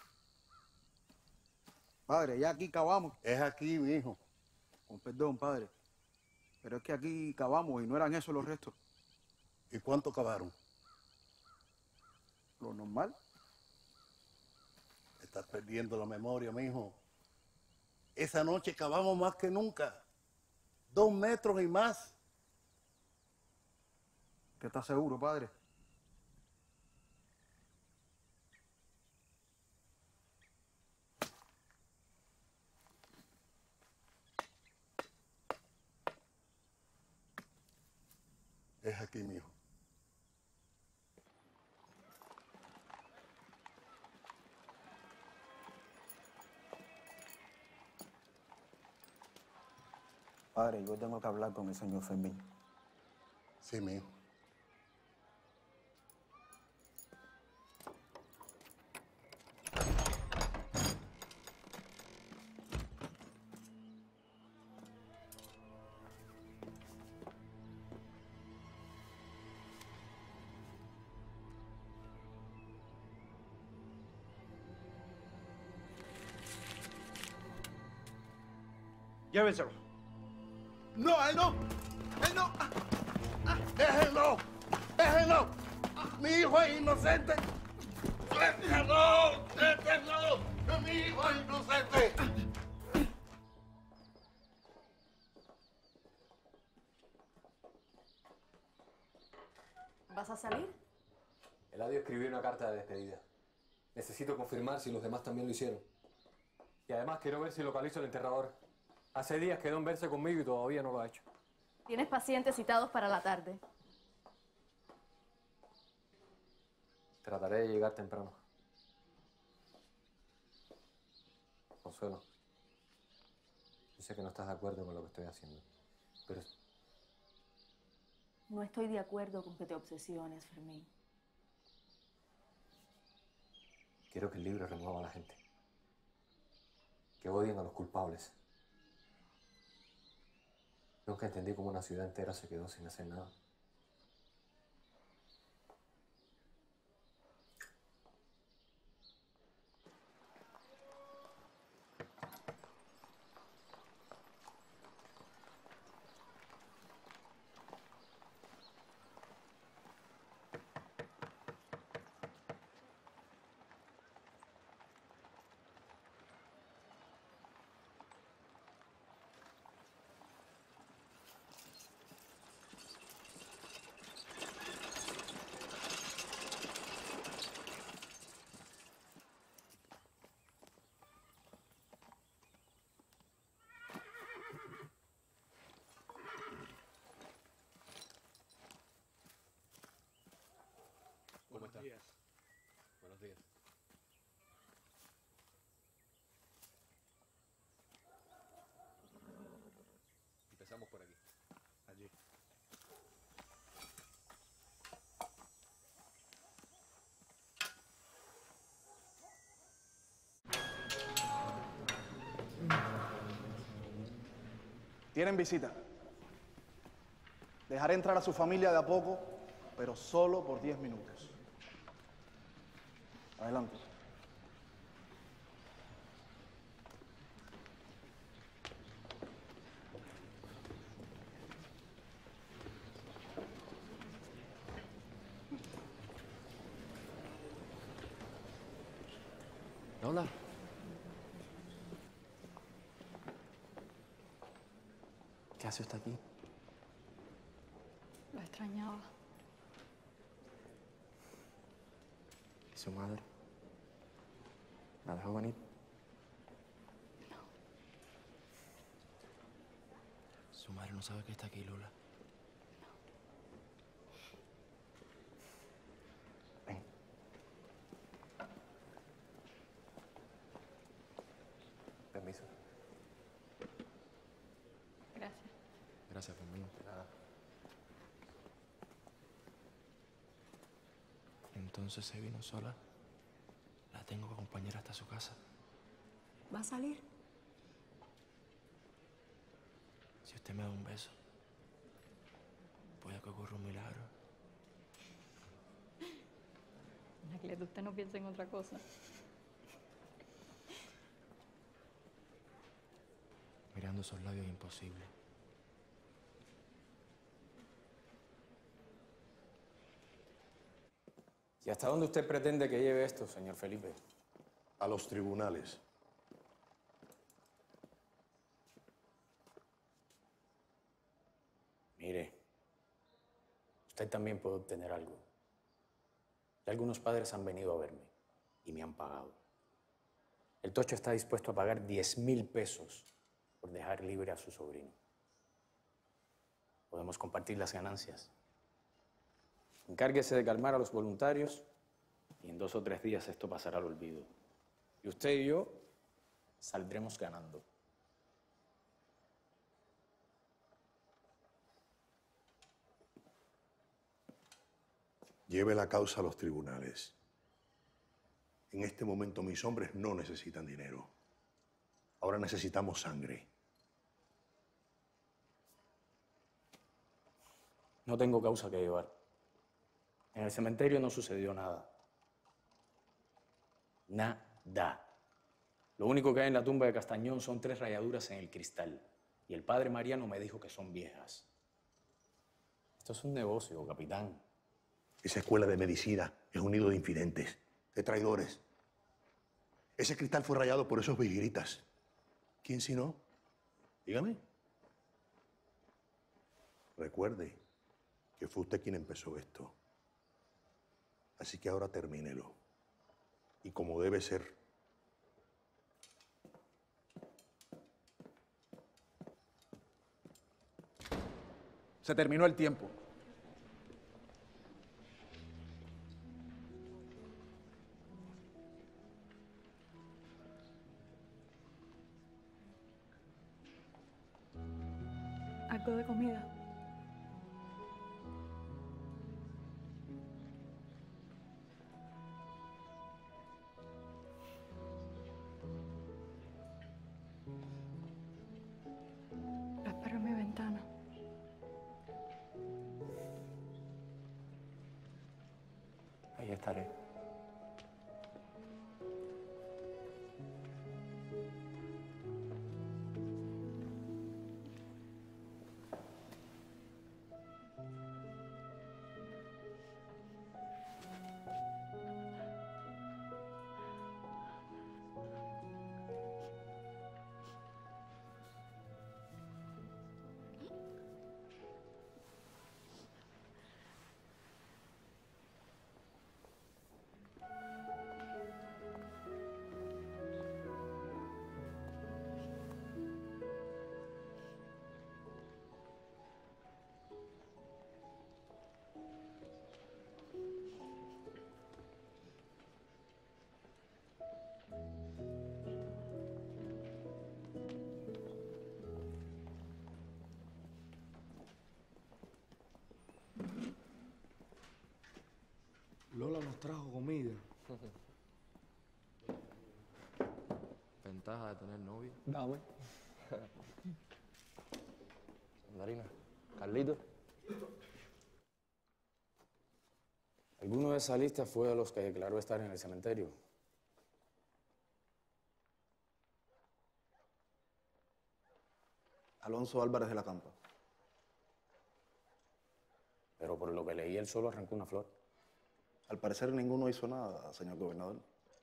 Padre, ya aquí cavamos. Es aquí, mi hijo. Con perdón, padre. Pero es que aquí cavamos y no eran esos los restos. ¿Y cuánto cavaron? Lo normal. Estás perdiendo la memoria, mi hijo. Esa noche cavamos más que nunca. Dos metros y más. ¿Usted está seguro, padre? Es aquí, mi hijo. Padre, yo tengo que hablar con el señor Fermín. Sí, mi hijo. Llévenselo. No, él no. Él no. Ah, ah, déjenlo. Déjenlo. Mi hijo es inocente. Déjenlo. Déjenlo. Mi hijo es inocente. ¿Vas a salir? Eladio escribió una carta de despedida. Necesito confirmar si los demás también lo hicieron. Y además quiero ver si localizo al enterrador. Hace días quedó en verse conmigo y todavía no lo ha hecho. Tienes pacientes citados para la tarde. Trataré de llegar temprano. Consuelo, yo sé que no estás de acuerdo con lo que estoy haciendo, pero... No estoy de acuerdo con que te obsesiones, Fermín. Quiero que el libro remueva a la gente. Que odien a los culpables. Nunca entendí cómo una ciudad entera se quedó sin hacer nada. Buenos días. Buenos días. Empezamos por aquí. Allí. Tienen visita. Dejaré entrar a su familia de a poco, pero solo por diez minutos. Adelante. Lola. ¿Qué hace usted aquí? Lo extrañaba. ¿Y su madre? ¿La dejó venir? No. Su madre no sabe que está aquí, Lola. Ven. Permiso. Gracias. Gracias, Fermín. Nada. Entonces se vino sola. La tengo que acompañar hasta su casa. ¿Va a salir? Si usted me da un beso, puede que ocurra un milagro. Anacleto, usted no piensa en otra cosa. Mirando esos labios es imposible. ¿Y hasta dónde usted pretende que lleve esto, señor Felipe? A los tribunales. Mire, usted también puede obtener algo. Ya algunos padres han venido a verme y me han pagado. El Tocho está dispuesto a pagar diez mil pesos por dejar libre a su sobrino. Podemos compartir las ganancias. Encárguese de calmar a los voluntarios y en dos o tres días esto pasará al olvido. Y usted y yo saldremos ganando. Lleve la causa a los tribunales. En este momento mis hombres no necesitan dinero. Ahora necesitamos sangre. No tengo causa que llevar. En el cementerio no sucedió nada. Nada. Lo único que hay en la tumba de Castañón son tres rayaduras en el cristal. Y el padre Mariano me dijo que son viejas. Esto es un negocio, capitán. Esa escuela de medicina es un nido de infidentes, de traidores. Ese cristal fue rayado por esos vigiritas. ¿Quién si no? Dígame. Recuerde que fue usted quien empezó esto. Así que ahora termínelo. Y como debe ser. Se terminó el tiempo. ¿Algo de comida? Lo espero en mi ventana. Ahí estaré. Lola nos trajo comida. Ventaja de tener novio. Dame. Mandarina. Carlito. ¿Alguno de esa lista fue de los que declaró estar en el cementerio? Alonso Álvarez de la Campa. Pero por lo que leí, él solo arrancó una flor. Al parecer ninguno hizo nada, señor gobernador.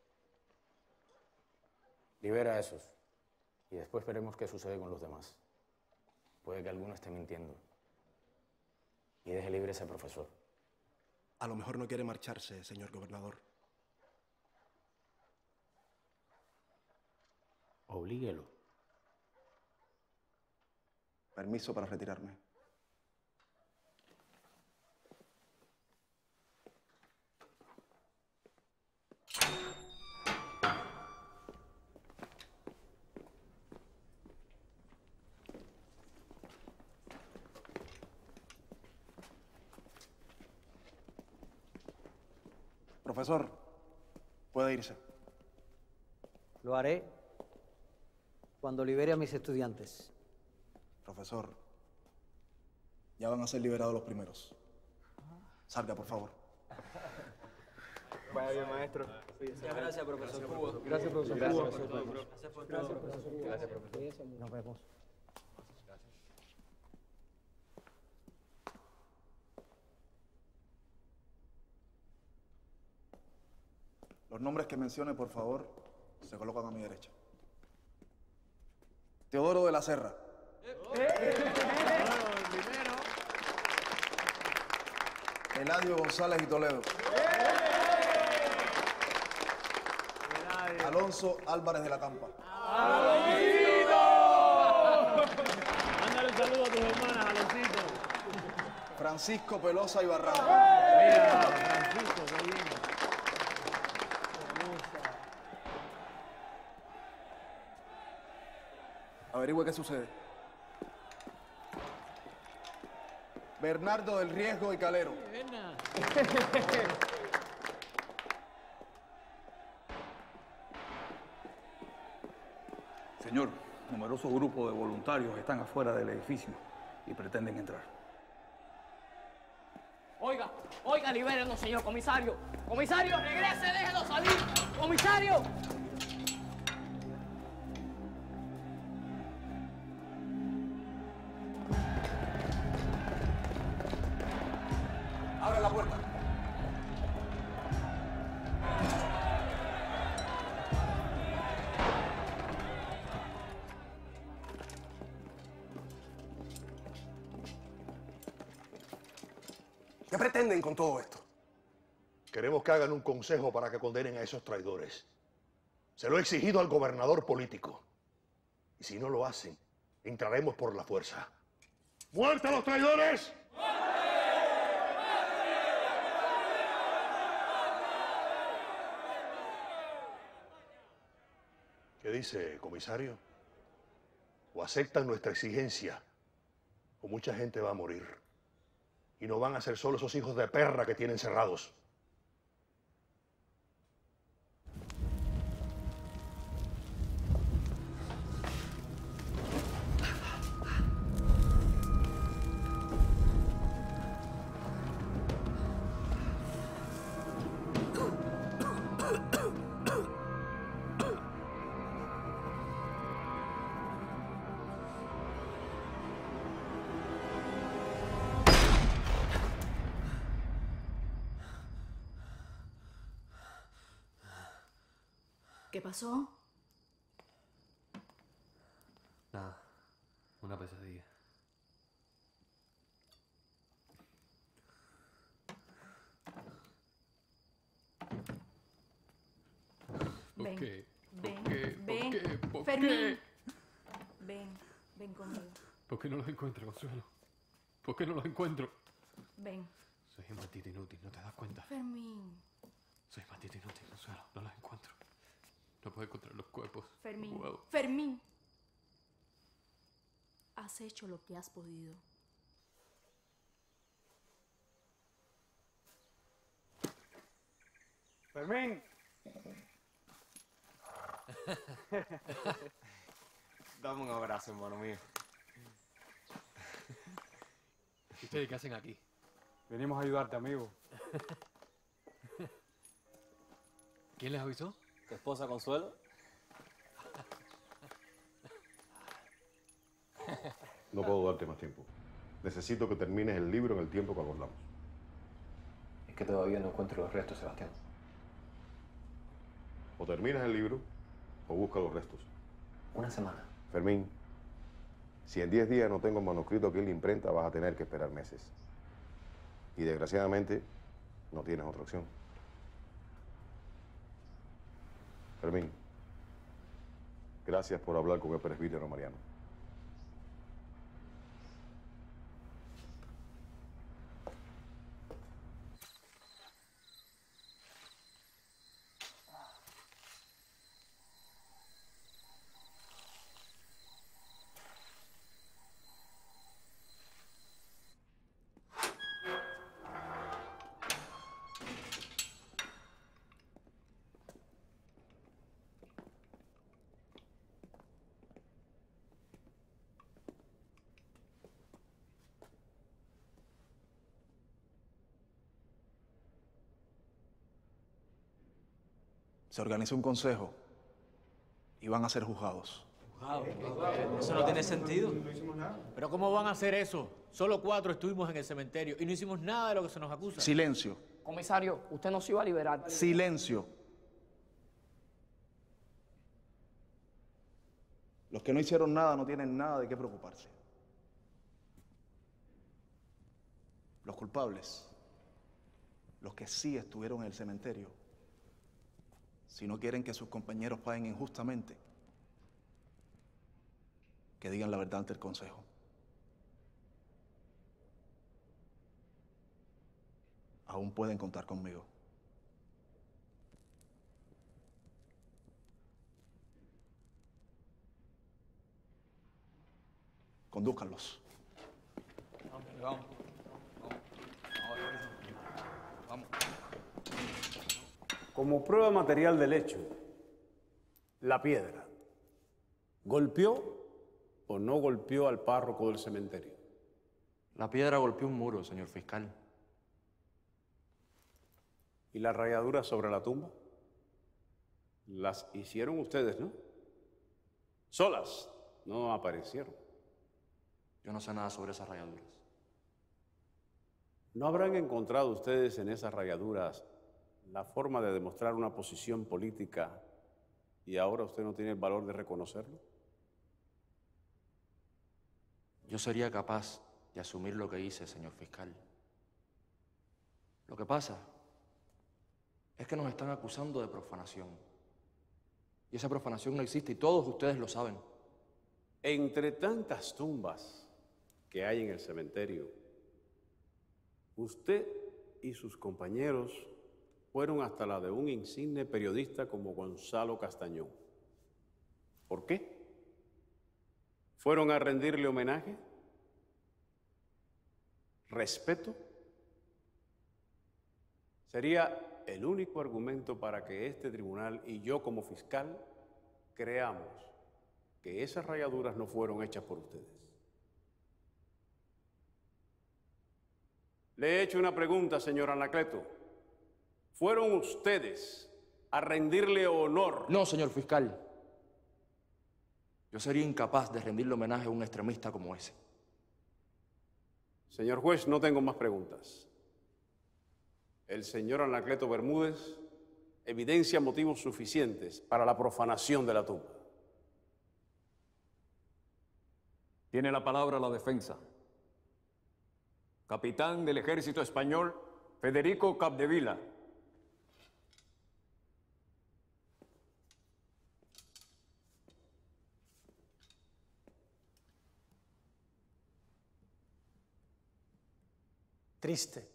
Libera a esos. Y después veremos qué sucede con los demás. Puede que alguno esté mintiendo. Y deje libre a ese profesor. A lo mejor no quiere marcharse, señor gobernador. Oblíguelo. Permiso para retirarme. Profesor, puede irse. Lo haré cuando libere a mis estudiantes. Profesor, ya van a ser liberados los primeros. Salga, por favor. Vaya bien, maestro. Muchas gracias, profesor Cuba. Gracias, profesor Gracias, Cuba. profesor. Gracias por todo. Gracias, profesor Cuba. Gracias, profesor. Nos vemos. Los nombres que mencione, por favor, se colocan a mi derecha. Teodoro de la Serra. Eladio González y Toledo. Alonso Álvarez de la Campa. Mándale un saludo a tus hermanas, Aloncito. Francisco Pelosa y Barranco. Mira, Francisco, qué bien. Averigüe qué sucede. Bernardo del Riesgo y Calero. Señor, numerosos grupos de voluntarios están afuera del edificio y pretenden entrar. Oiga, oiga, libérenos, señor comisario. Comisario, regrese, déjenos salir. Comisario. Abre la puerta. ¿Qué pretenden con todo esto? Queremos que hagan un consejo para que condenen a esos traidores. Se lo he exigido al gobernador político. Y si no lo hacen, entraremos por la fuerza. ¡Muerte a los traidores! ¿Qué dice, comisario? O aceptan nuestra exigencia, o mucha gente va a morir. Y no van a ser solo esos hijos de perra que tienen cerrados. ¿Qué pasó? Nada, una pesadilla. Ven, ¿Por qué? ven, ¿Por qué? ¿Por ven, qué? ¿Por Fermín. qué? Ven, ven conmigo. ¿Por qué no los encuentro, Consuelo? ¿Por qué no los encuentro? Ven, Soy un maldito inútil, ¿no te das cuenta? Fermín. Soy un maldito inútil, Consuelo. No los encuentro. No puedo encontrar los cuerpos. Fermín. No puedo. Fermín. Has hecho lo que has podido. Fermín. Dame un abrazo, hermano mío. ¿Y ustedes qué hacen aquí? Venimos a ayudarte, amigo. ¿Quién les avisó? ¿Tu esposa Consuelo? No puedo darte más tiempo. Necesito que termines el libro en el tiempo que acordamos. Es que todavía no encuentro los restos, Sebastián. O terminas el libro o busca los restos. Una semana. Fermín, si en diez días no tengo el manuscrito aquí en la imprenta, vas a tener que esperar meses. Y desgraciadamente, no tienes otra opción. Fermín, gracias por hablar con el presbítero Mariano. Se organizó un consejo y van a ser juzgados. Eso no tiene sentido. Pero ¿cómo van a hacer eso? Solo cuatro estuvimos en el cementerio y no hicimos nada de lo que se nos acusa. Silencio. Comisario, usted no se iba a liberar. Silencio. Los que no hicieron nada no tienen nada de qué preocuparse. Los culpables, los que sí estuvieron en el cementerio, si no quieren que sus compañeros paguen injustamente, que digan la verdad ante el consejo. Aún pueden contar conmigo. Condúzcanlos. Vamos. Vamos. Como prueba material del hecho, la piedra, ¿golpeó o no golpeó al párroco del cementerio? La piedra golpeó un muro, señor fiscal. ¿Y las rayaduras sobre la tumba? Las hicieron ustedes, ¿no? Solas, no aparecieron. Yo no sé nada sobre esas rayaduras. ¿No habrán encontrado ustedes en esas rayaduras la forma de demostrar una posición política y ahora usted no tiene el valor de reconocerlo? Yo sería capaz de asumir lo que hice, señor fiscal. Lo que pasa es que nos están acusando de profanación. Y esa profanación no existe y todos ustedes lo saben. Entre tantas tumbas que hay en el cementerio, usted y sus compañeros fueron hasta la de un insigne periodista como Gonzalo Castañón. ¿Por qué? ¿Fueron a rendirle homenaje? ¿Respeto? Sería el único argumento para que este tribunal y yo como fiscal creamos que esas rayaduras no fueron hechas por ustedes. Le he hecho una pregunta, señor Anacleto. ¿Fueron ustedes a rendirle honor? No, señor fiscal. Yo sería incapaz de rendirle homenaje a un extremista como ese. Señor juez, no tengo más preguntas. El señor Anacleto Bermúdez evidencia motivos suficientes para la profanación de la tumba. Tiene la palabra la defensa. Capitán del Ejército Español, Federico Capdevila. Triste,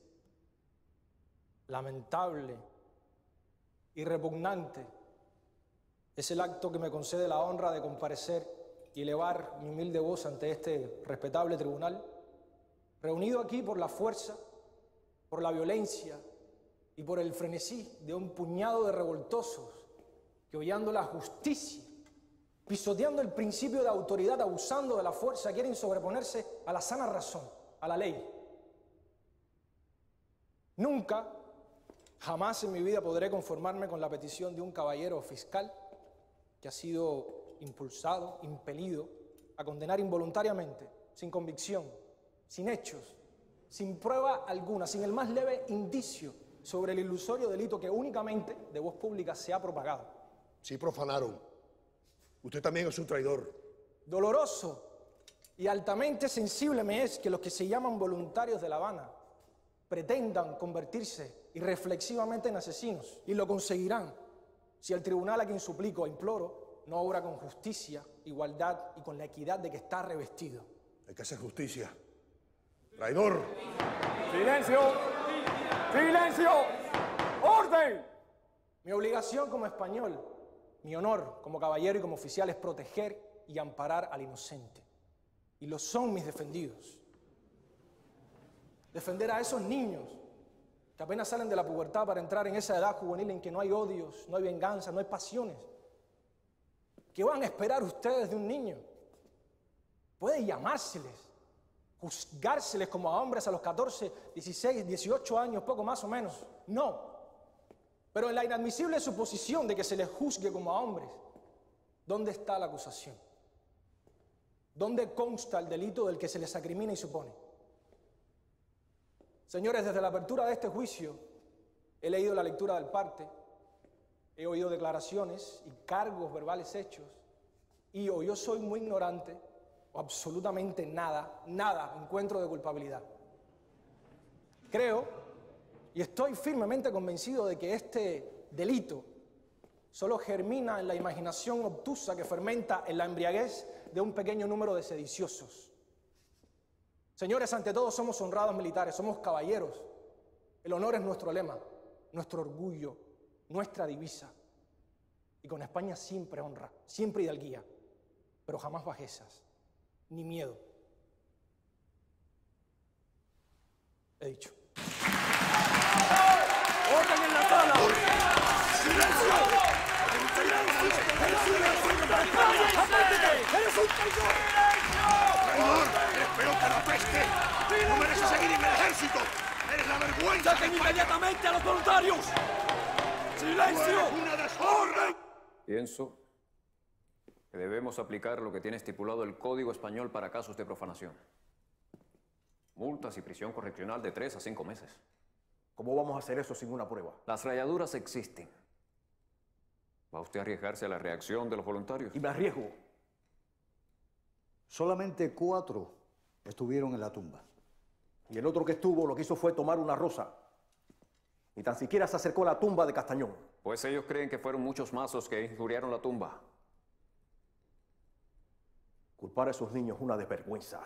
lamentable y repugnante es el acto que me concede la honra de comparecer y elevar mi humilde voz ante este respetable tribunal, reunido aquí por la fuerza, por la violencia y por el frenesí de un puñado de revoltosos que, hollando la justicia, pisoteando el principio de autoridad, abusando de la fuerza, quieren sobreponerse a la sana razón, a la ley, Nunca, jamás en mi vida podré conformarme con la petición de un caballero fiscal que ha sido impulsado, impelido a condenar involuntariamente, sin convicción, sin hechos, sin prueba alguna, sin el más leve indicio sobre el ilusorio delito que únicamente de voz pública se ha propagado. Sí profanaron. Usted también es un traidor. Doloroso y altamente sensible me es que los que se llaman voluntarios de La Habana pretendan convertirse irreflexivamente en asesinos, y lo conseguirán si el tribunal a quien suplico e imploro no obra con justicia, igualdad y con la equidad de que está revestido. Hay que hacer justicia. ¡Traidor! ¡Silencio! ¡Silencio! ¡Orden! Mi obligación como español, mi honor como caballero y como oficial es proteger y amparar al inocente. Y lo son mis defendidos. Defender a esos niños que apenas salen de la pubertad para entrar en esa edad juvenil en que no hay odios, no hay venganza, no hay pasiones. ¿Qué van a esperar ustedes de un niño? Puede llamárseles, juzgárseles como a hombres a los catorce, dieciséis, dieciocho años, poco más o menos. No. Pero en la inadmisible suposición de que se les juzgue como a hombres, ¿dónde está la acusación? ¿Dónde consta el delito del que se les acrimina y supone? Señores, desde la apertura de este juicio, he leído la lectura del parte, he oído declaraciones y cargos verbales hechos, y o yo soy muy ignorante, o absolutamente nada, nada encuentro de culpabilidad. Creo, y estoy firmemente convencido de que este delito solo germina en la imaginación obtusa que fermenta en la embriaguez de un pequeño número de sediciosos. Señores, ante todo somos honrados militares, somos caballeros. El honor es nuestro lema, nuestro orgullo, nuestra divisa. Y con España siempre honra, siempre hidalguía, pero jamás bajezas, ni miedo. He dicho. ¡Orden en la sala! ¡Silencio! ¡Eres un traidor! ¡Traidor! ¡Eres peor que la peste! ¡No mereces seguir en el ejército! ¡Eres la vergüenza! ¡Saquen inmediatamente a los voluntarios! ¡Silencio! ¡Una desorden! Pienso que debemos aplicar lo que tiene estipulado el Código Español para casos de profanación. Multas y prisión correccional de tres a cinco meses. ¿Cómo vamos a hacer eso sin una prueba? Las rayaduras existen. ¿Va usted a arriesgarse a la reacción de los voluntarios? Y me arriesgo. Solamente cuatro estuvieron en la tumba. Y el otro que estuvo lo que hizo fue tomar una rosa. Ni tan siquiera se acercó a la tumba de Castañón. Pues ellos creen que fueron muchos mazos que injuriaron la tumba. Culpar a esos niños es una desvergüenza.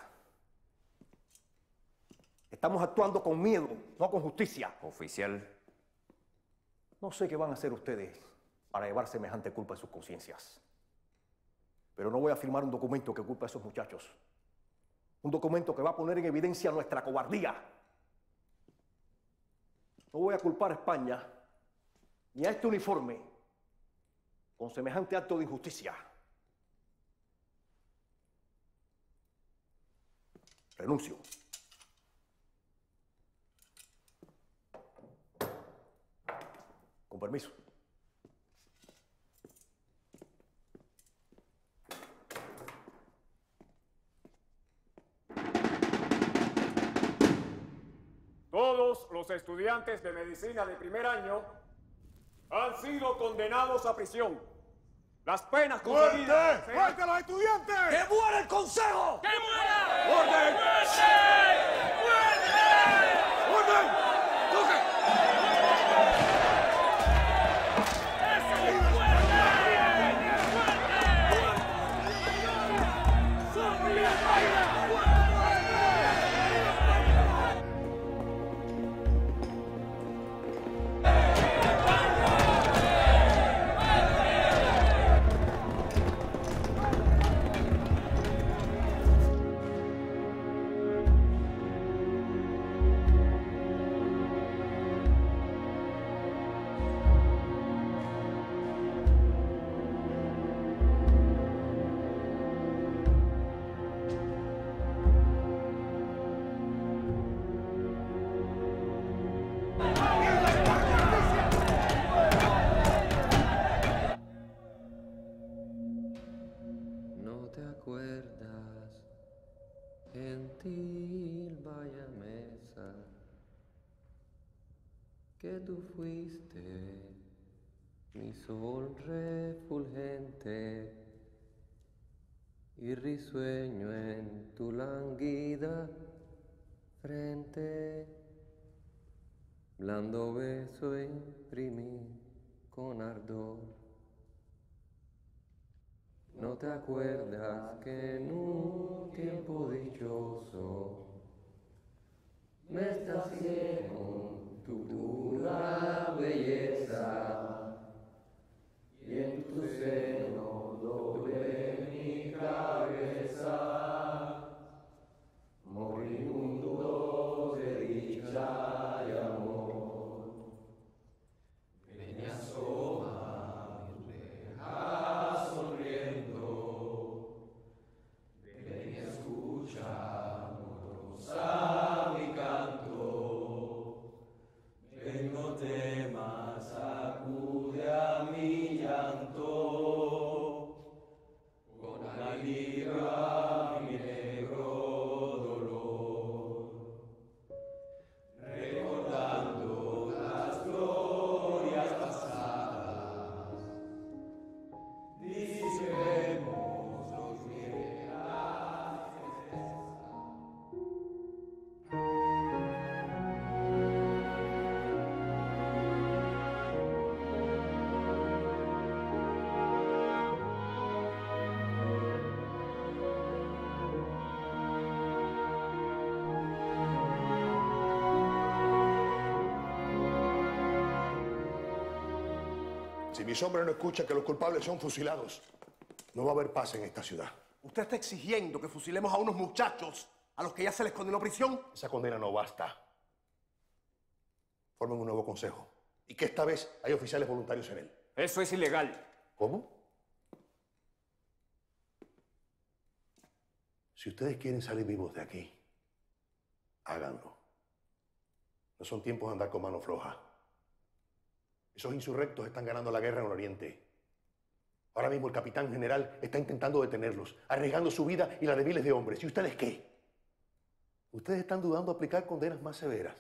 Estamos actuando con miedo, no con justicia. Oficial. No sé qué van a hacer ustedes para llevar semejante culpa en sus conciencias. Pero no voy a firmar un documento que culpe a esos muchachos. Un documento que va a poner en evidencia nuestra cobardía. No voy a culpar a España ni a este uniforme con semejante acto de injusticia. Renuncio. Con permiso. Todos los estudiantes de medicina de primer año han sido condenados a prisión. Las penas concedidas... ¡Muerte! ¡Muerte a los estudiantes! ¡Que muera el consejo! ¡Que muera! ¡Orden! ¡Muerte! ¡Orden! que tú fuiste mi sol refulgente y risueño en tu languida frente, blando beso imprimí con ardor. ¿No te acuerdas que en un tiempo dichoso me estacié con tu pura belleza y en tu seno doblé mi cabeza, moribundo de dicha y amor? Ven y asoma mi reja sonriendo, ven y escucha amorosa mi canto, ven no temas, acude a mi llanto, con alivio a mi negro dolor, recordando las glorias pasadas, disipemos los miedos. Si mis hombres no escuchan que los culpables son fusilados, no va a haber paz en esta ciudad. ¿Usted está exigiendo que fusilemos a unos muchachos a los que ya se les condenó a prisión? Esa condena no basta. Formen un nuevo consejo. Y que esta vez hay oficiales voluntarios en él. Eso es ilegal. ¿Cómo? Si ustedes quieren salir vivos de aquí, háganlo. No son tiempos de andar con mano floja. Esos insurrectos están ganando la guerra en el Oriente. Ahora mismo el capitán general está intentando detenerlos, arriesgando su vida y la de miles de hombres. ¿Y ustedes qué? ¿Ustedes están dudando de aplicar condenas más severas?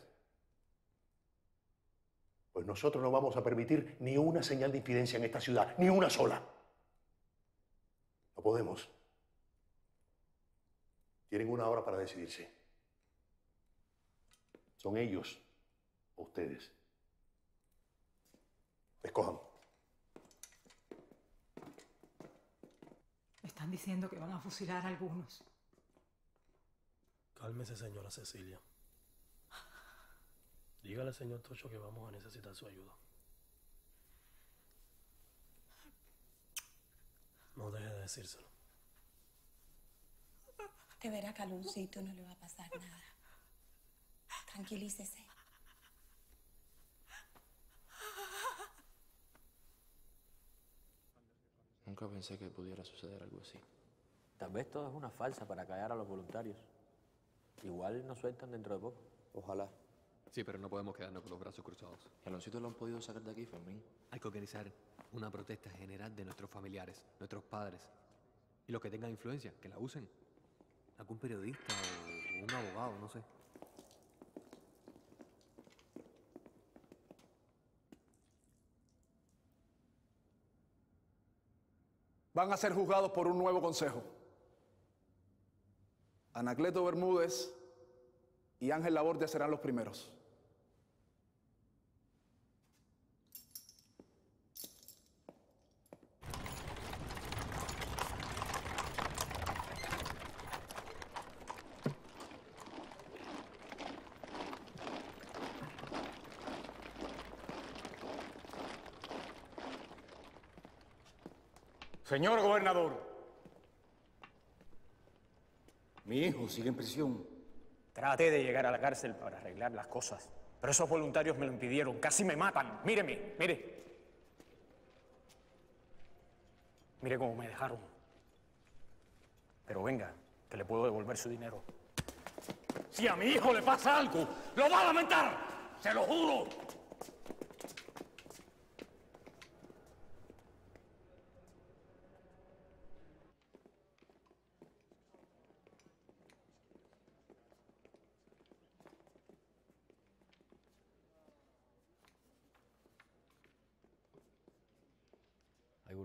Pues nosotros no vamos a permitir ni una señal de infidencia en esta ciudad, ni una sola. No podemos. Tienen una hora para decidirse. Son ellos o ustedes. Escojan. Me están diciendo que van a fusilar a algunos. Cálmese, señora Cecilia. Dígale al señor Tocho que vamos a necesitar su ayuda. No deje de decírselo. De verá que a Luncito no le va a pasar nada. Tranquilícese. Nunca pensé que pudiera suceder algo así. Tal vez todo es una farsa para callar a los voluntarios. Igual nos sueltan dentro de poco. Ojalá. Sí, pero no podemos quedarnos con los brazos cruzados. ¿Y a Aloncito lo han podido sacar de aquí, Fermín? Hay que organizar una protesta general de nuestros familiares, nuestros padres. Y los que tengan influencia, que la usen. Algún periodista o un abogado, no sé. Van a ser juzgados por un nuevo consejo. Anacleto Bermúdez y Ángel Laborde serán los primeros. Señor gobernador, mi hijo sigue en prisión. Traté de llegar a la cárcel para arreglar las cosas, pero esos voluntarios me lo impidieron. Casi me matan. Míreme, mire. Mire cómo me dejaron. Pero venga, que le puedo devolver su dinero. Si a mi hijo le pasa algo, lo va a lamentar. Se lo juro.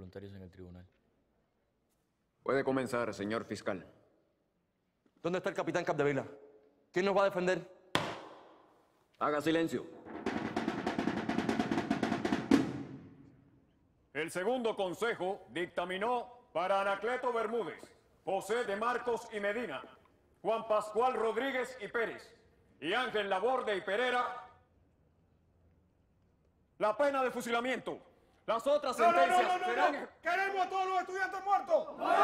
voluntarios en el tribunal. Puede comenzar, señor fiscal. ¿Dónde está el capitán Capdevila? ¿Quién nos va a defender? Haga silencio. El segundo consejo dictaminó para Anacleto Bermúdez, José de Marcos y Medina, Juan Pascual Rodríguez y Pérez y Ángel Laborde y Pereira la pena de fusilamiento. Las otras No, no, no, sentencias no, no, serán... no. ¡Queremos a todos los estudiantes muertos!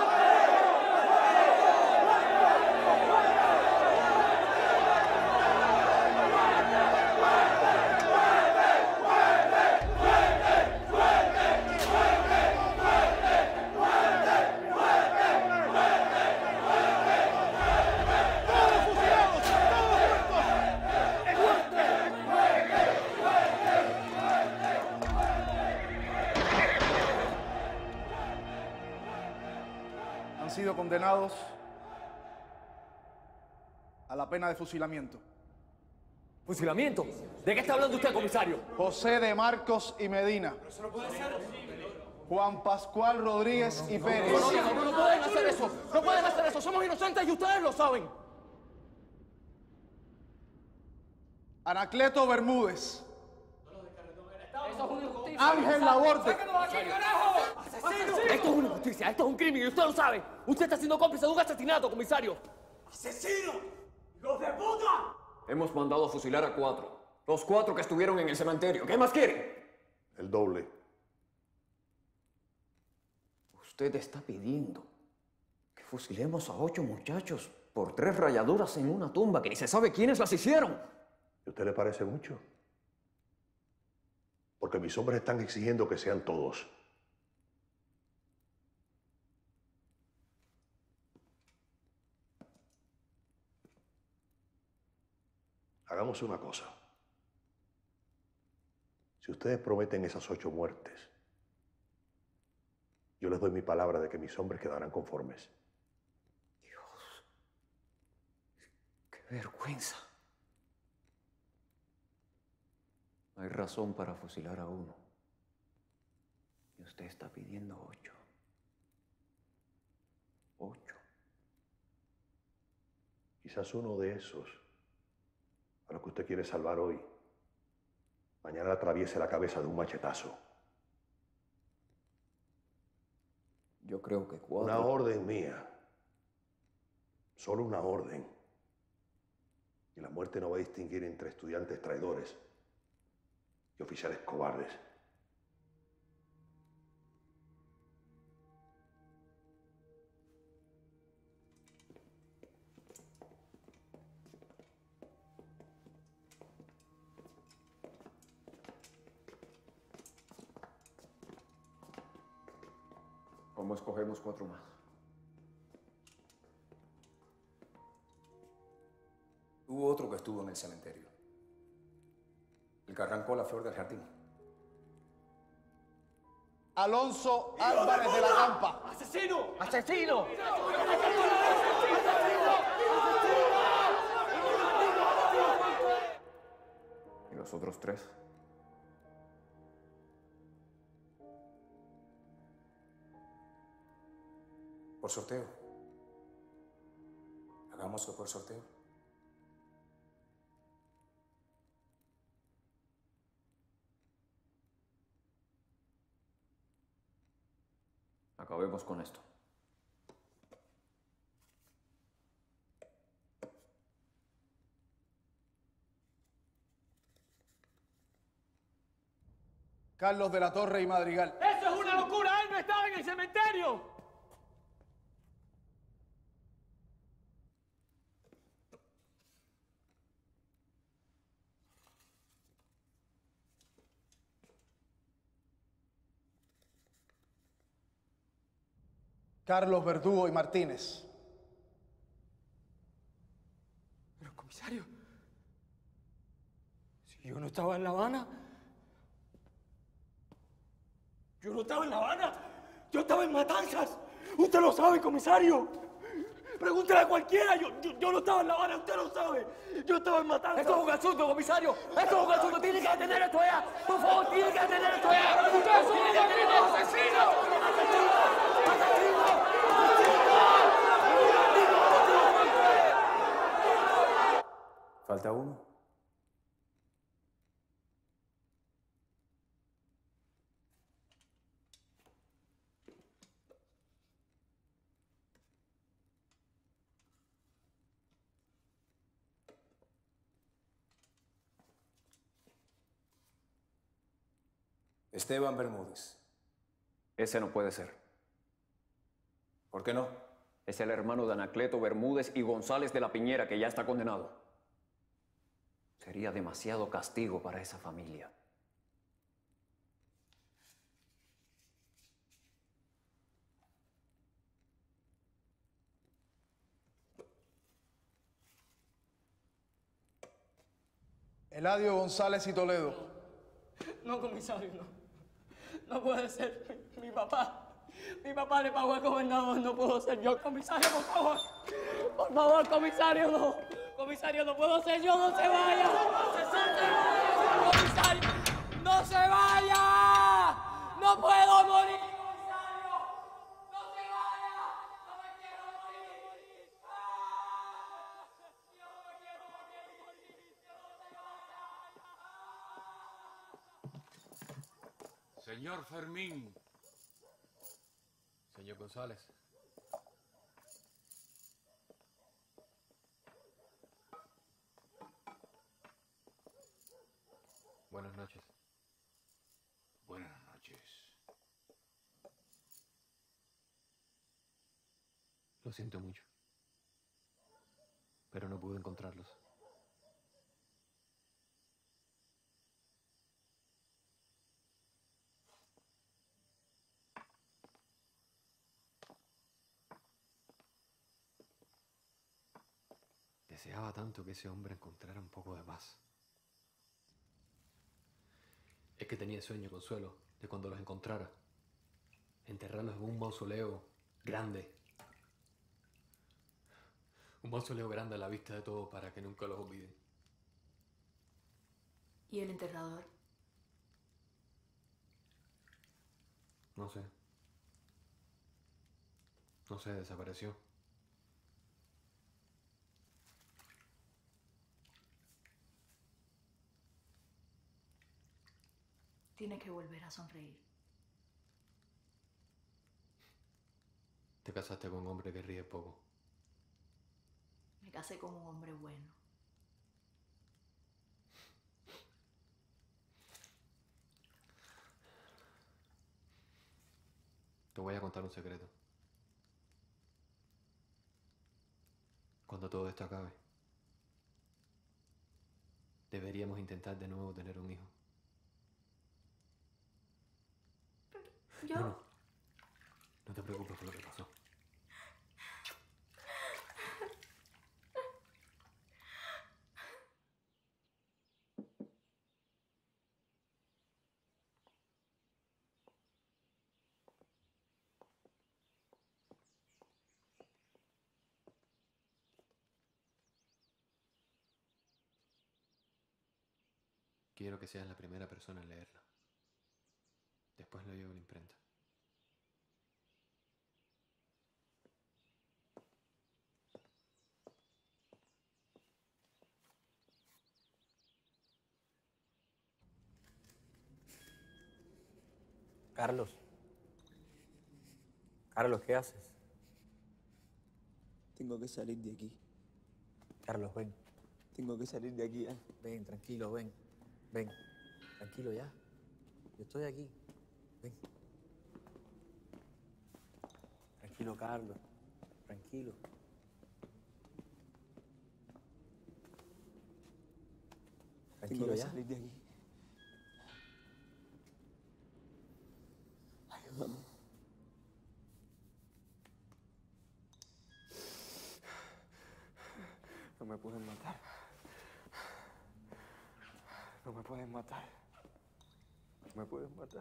Han sido condenados a la pena de fusilamiento. ¿Fusilamiento? ¿De qué está hablando usted, comisario? José de Marcos y Medina. Juan Pascual Rodríguez y Pérez. No, no, no, no pueden hacer eso. No pueden hacer eso. Somos inocentes y ustedes lo saben. Anacleto Bermúdez. Eso es una injusticia. Ángel Laborde. ¡Asesino! Esto es una injusticia, esto es un crimen y usted lo sabe. Usted está siendo cómplice de un asesinato, comisario. ¡Asesino! ¡Hijos de puta! Hemos mandado a fusilar a cuatro. Los cuatro que estuvieron en el cementerio. ¿Qué más quieren? El doble. Usted está pidiendo que fusilemos a ocho muchachos por tres rayaduras en una tumba que ni se sabe quiénes las hicieron. ¿Y a usted le parece mucho? Porque mis hombres están exigiendo que sean todos. Hagamos una cosa. Si ustedes prometen esas ocho muertes, yo les doy mi palabra de que mis hombres quedarán conformes. Dios, qué vergüenza. Hay razón para fusilar a uno. Y usted está pidiendo ocho. Ocho. Quizás uno de esos, a los que usted quiere salvar hoy, mañana atraviese la cabeza de un machetazo. Yo creo que cuatro... Una orden mía. Solo una orden. Y la muerte no va a distinguir entre estudiantes traidores y oficiales cobardes. ¿Cómo escogemos cuatro más? Hubo otro que estuvo en el cementerio. El que arrancó la flor del jardín. Alonso Álvarez de la Campa. ¡Asesino! ¡Asesino! ¿Y los otros tres? Por sorteo. Hagámoslo por sorteo. Acabemos con esto. Carlos de la Torre y Madrigal. ¡Eso es una locura! ¡Él no estaba en el cementerio! Carlos Verdugo y Martínez. Pero, comisario, si yo no estaba en La Habana, yo no estaba en La Habana, yo estaba en Matanzas. Usted lo sabe, comisario. Pregúntele a cualquiera, yo, yo, yo no estaba en La Habana, usted lo sabe. Yo estaba en Matanzas. Esto es un asunto, comisario. Esto es un asunto, tiene que atender esto ya. Por favor, tiene que atender esto ya. ¡Ustedes son unos asesinos! Falta uno. Esteban Bermúdez. Ese no puede ser. ¿Por qué no? Es el hermano de Anacleto Bermúdez y González de la Piñera, que ya está condenado. Sería demasiado castigo para esa familia. Eladio González y Toledo. No, comisario, no. No puede ser. Mi, mi papá. Mi papá le pagó al gobernador. No puedo ser yo, comisario, por favor. Por favor, comisario, no. Comisario, no puedo ser yo. No se vaya. No se vaya, comisario. No se vaya. No puedo morir. Señor Fermín. Señor González. Buenas noches. Buenas noches. Lo siento mucho. Pero no pude encontrarlos. Deseaba tanto que ese hombre encontrara un poco de paz. Es que tenía sueño, Consuelo, de cuando los encontrara. Enterrarlos en un mausoleo grande. Un mausoleo grande a la vista de todos para que nunca los olviden. ¿Y el enterrador? No sé. No sé, desapareció. Tienes que volver a sonreír. Te casaste con un hombre que ríe poco. Me casé con un hombre bueno. Te voy a contar un secreto. Cuando todo esto acabe, deberíamos intentar de nuevo tener un hijo. Yo... No, no. No te preocupes por lo que pasó. Quiero que seas la primera persona en leerla. Después lo llevo a la imprenta. Carlos. Carlos, ¿qué haces? Tengo que salir de aquí. Carlos, ven. Tengo que salir de aquí, ¿eh? Ven, tranquilo, ven. Ven. Tranquilo ya. Yo estoy aquí. Ven. Tranquilo, Carlos. Tranquilo. Tengo Tranquilo que ya. salir de aquí. Ayúdame. No me pueden matar. No me pueden matar. No me pueden matar.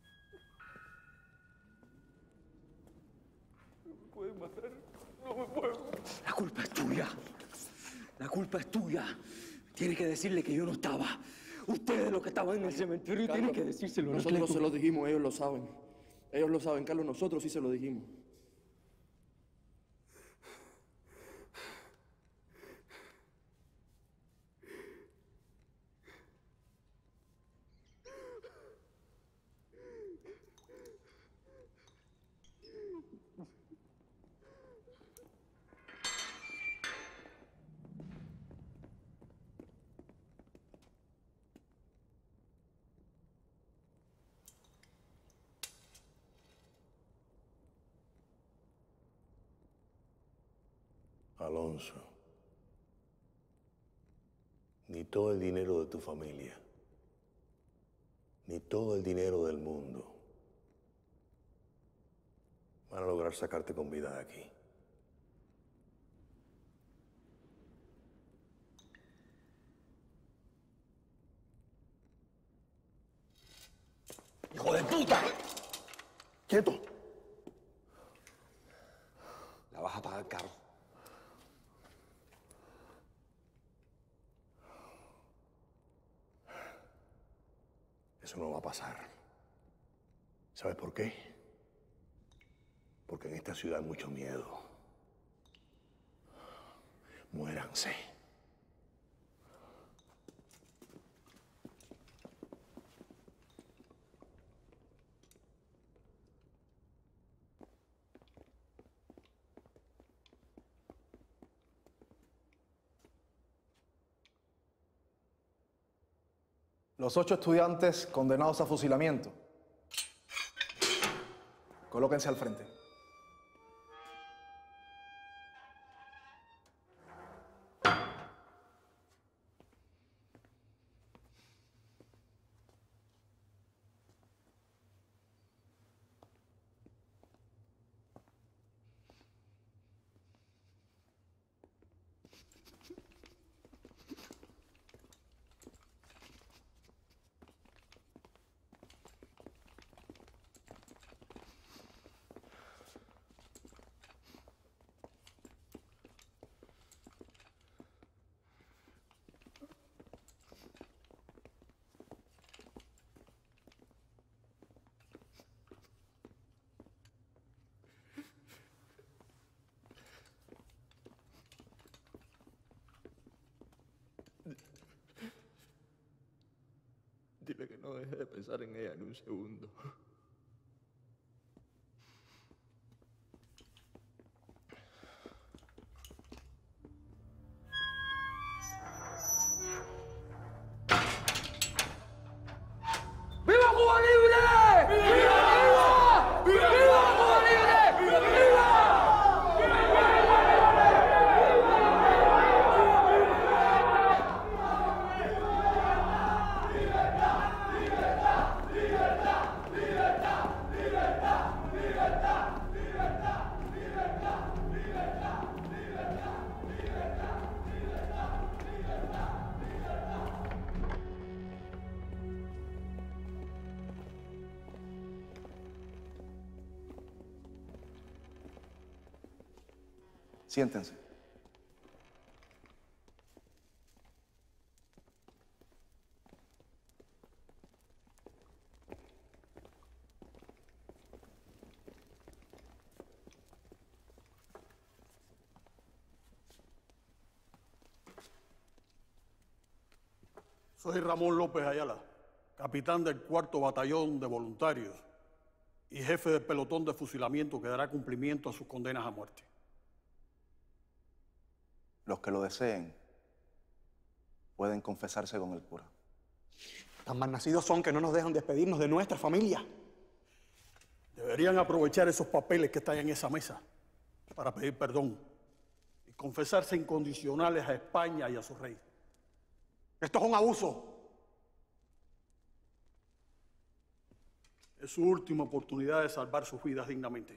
No me pueden matar. No me pueden. La culpa es tuya. La culpa es tuya. Tienes que decirle que yo no estaba. Ustedes los que estaban en el cementerio tienen que decírselo. Nosotros Anacleto. se lo dijimos, ellos lo saben. Ellos lo saben, Carlos, nosotros sí se lo dijimos. Alonso, ni todo el dinero de tu familia, ni todo el dinero del mundo van a lograr sacarte con vida de aquí. ¡Hijo de puta! ¡Quieto! La vas a pagar caro. Eso no va a pasar. ¿Sabes por qué? Porque en esta ciudad hay mucho miedo. Muéranse. Los ocho estudiantes condenados a fusilamiento. Colóquense al frente. Dile que no deje de pensar en ella ni un segundo. ¡Viva Cuba Libre! ¡Viva! ¡Viva! ¡Viva Cuba Libre! ¡Viva! Siéntense. Soy Ramón López Ayala, capitán del cuarto batallón de voluntarios y jefe del pelotón de fusilamiento que dará cumplimiento a sus condenas a muerte. Los que lo deseen pueden confesarse con el cura. Tan malnacidos son que no nos dejan despedirnos de nuestra familia. Deberían aprovechar esos papeles que están en esa mesa para pedir perdón y confesarse incondicionales a España y a su rey. Esto es un abuso. Es su última oportunidad de salvar sus vidas dignamente.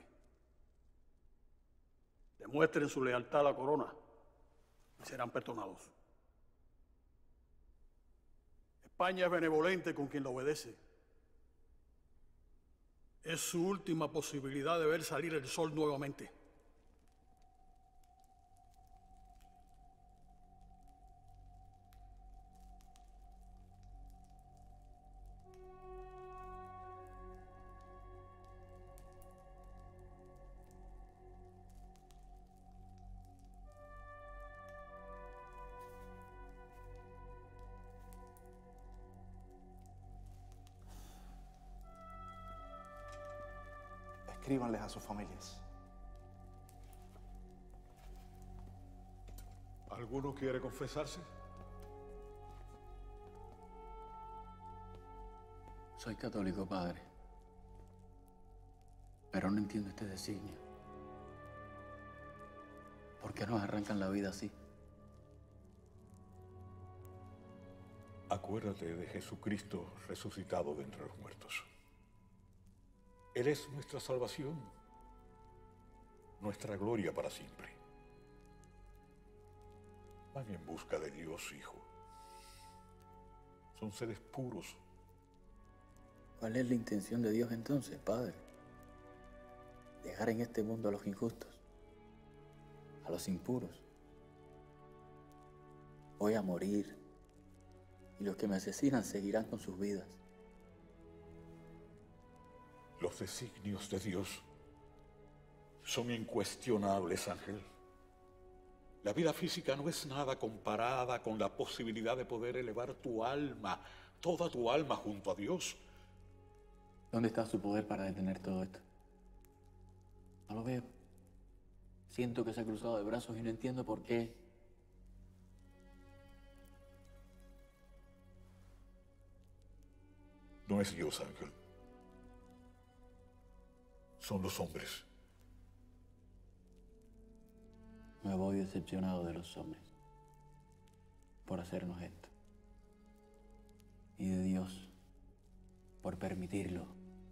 Demuestren su lealtad a la corona y serán perdonados. España es benevolente con quien lo obedece. Es su última posibilidad de ver salir el sol nuevamente. Escríbanles a sus familias. ¿Alguno quiere confesarse? Soy católico, padre, pero no entiendo este designio. ¿Por qué nos arrancan la vida así? Acuérdate de Jesucristo resucitado de entre los muertos. Él es nuestra salvación, nuestra gloria para siempre. Van en busca de Dios, hijo. Son seres puros. ¿Cuál es la intención de Dios entonces, Padre? Dejar en este mundo a los injustos, a los impuros. Voy a morir y los que me asesinan seguirán con sus vidas. Los designios de Dios son incuestionables, Ángel. La vida física no es nada comparada con la posibilidad de poder elevar tu alma, toda tu alma junto a Dios. ¿Dónde está su poder para detener todo esto? No lo veo. Siento que se ha cruzado de brazos y no entiendo por qué. No es Dios, Ángel. Son los hombres. Me voy decepcionado de los hombres por hacernos esto. Y de Dios por permitirlo.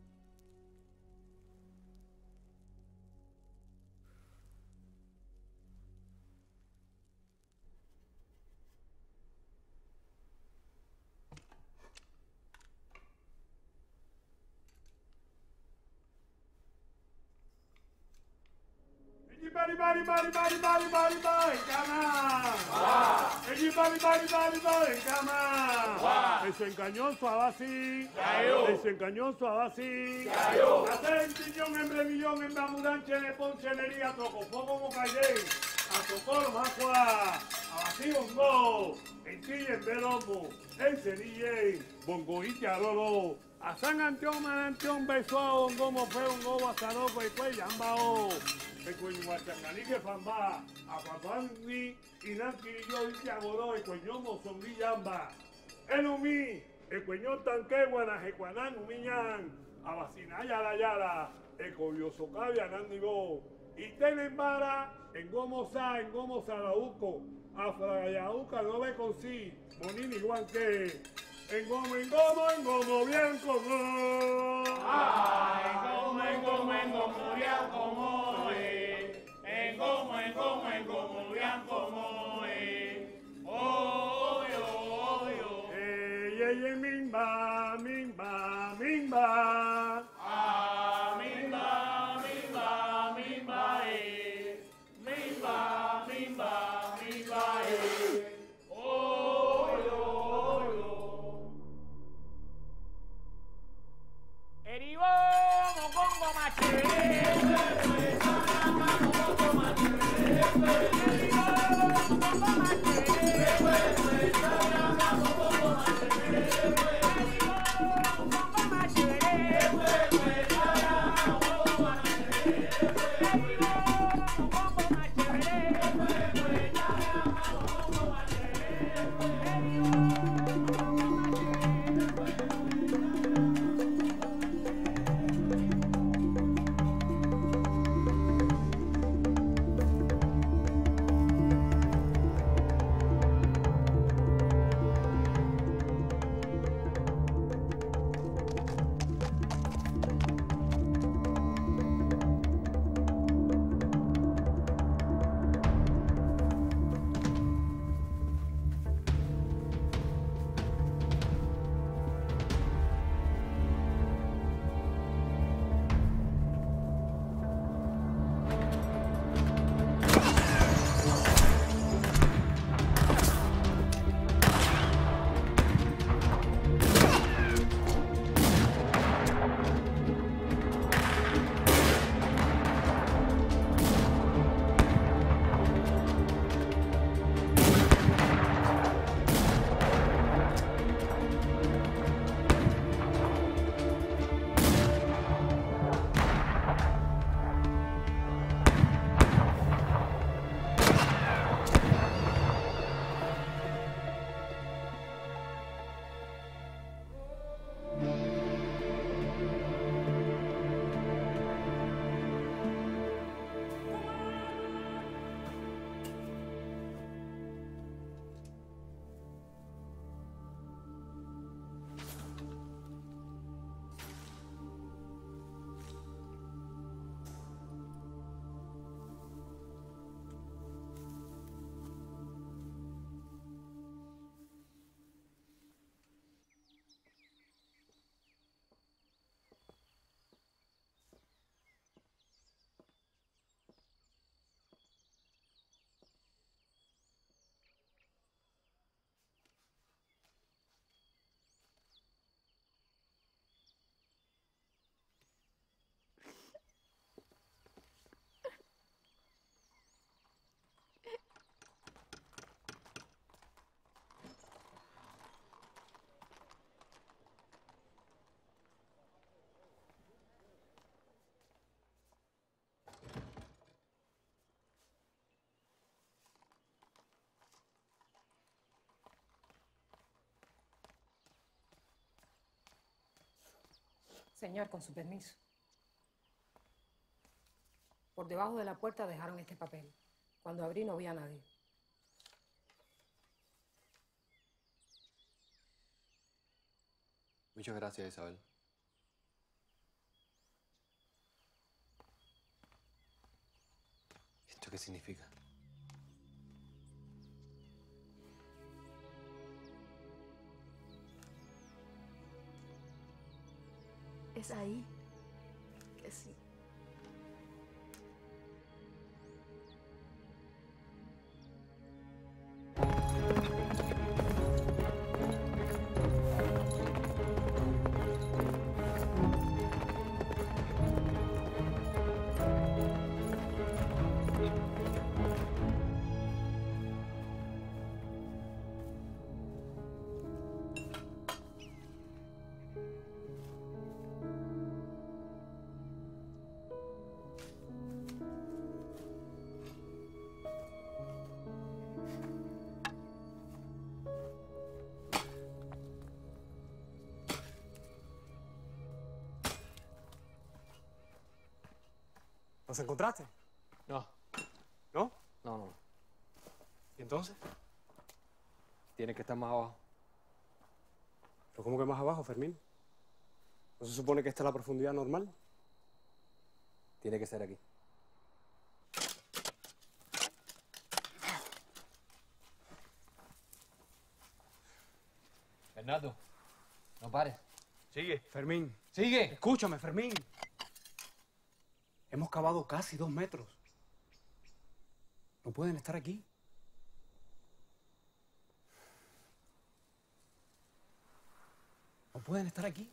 Bari bari bari bari bari bari bari cama. Egi bari bari bari bari cama. Ese engañoso abasí. Ese engañoso abasí. Hacer un millón en brevillón en bamudanche de ponchenería toco poco como callé. A socorro macua. Abasí bongo. En quille en belomo. En cenille. Bongo y charolo. A San Antión manantión beso a bongo mo fue un gobo a sanoco y pues yambao. El cuello guachangani famba, a papangui, y nanki yo dice agoró, el cuello mozongui yamba. El umi, el cuello tanque guanajecuanán umiñan, a vacina yara yara, el cobioso cabia nandigo. Y tenen vara, en gomo sa, en gomo sarauco, a fragayauca no ve con sí, monini guanque. En gomo, en gomo, en gomo, bien como. Ah, en gomo, en gomo, en gomo, bien como. En gomo, en gomo, en gomo, bien como. Oh, yo, yo. Ey, ey, ey, mimba, mimba, mimba. Ah, mimba, mimba, mimba, eh. Mimba, mimba, mimba, eh. Mocongo Señor, con su permiso. Por debajo de la puerta dejaron este papel. Cuando abrí no vi a nadie. Muchas gracias, Isabel. ¿Esto qué significa? Es ahí que sí. ¿Los encontraste? No. ¿No? No, no. ¿Y entonces? Tiene que estar más abajo. ¿Pero cómo que más abajo, Fermín? ¿No se supone que esta es la profundidad normal? Tiene que ser aquí. Bernardo, no pares. Sigue. Fermín. Sigue. Escúchame, Fermín. Hemos cavado casi dos metros. No pueden estar aquí. No pueden estar aquí.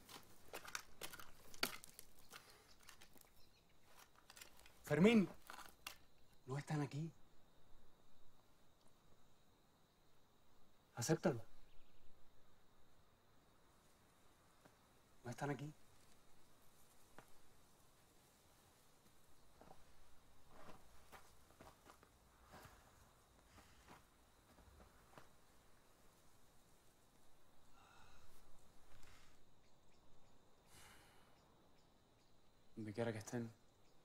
Fermín, no están aquí. Acéptalo. No están aquí. Donde quiera que estén,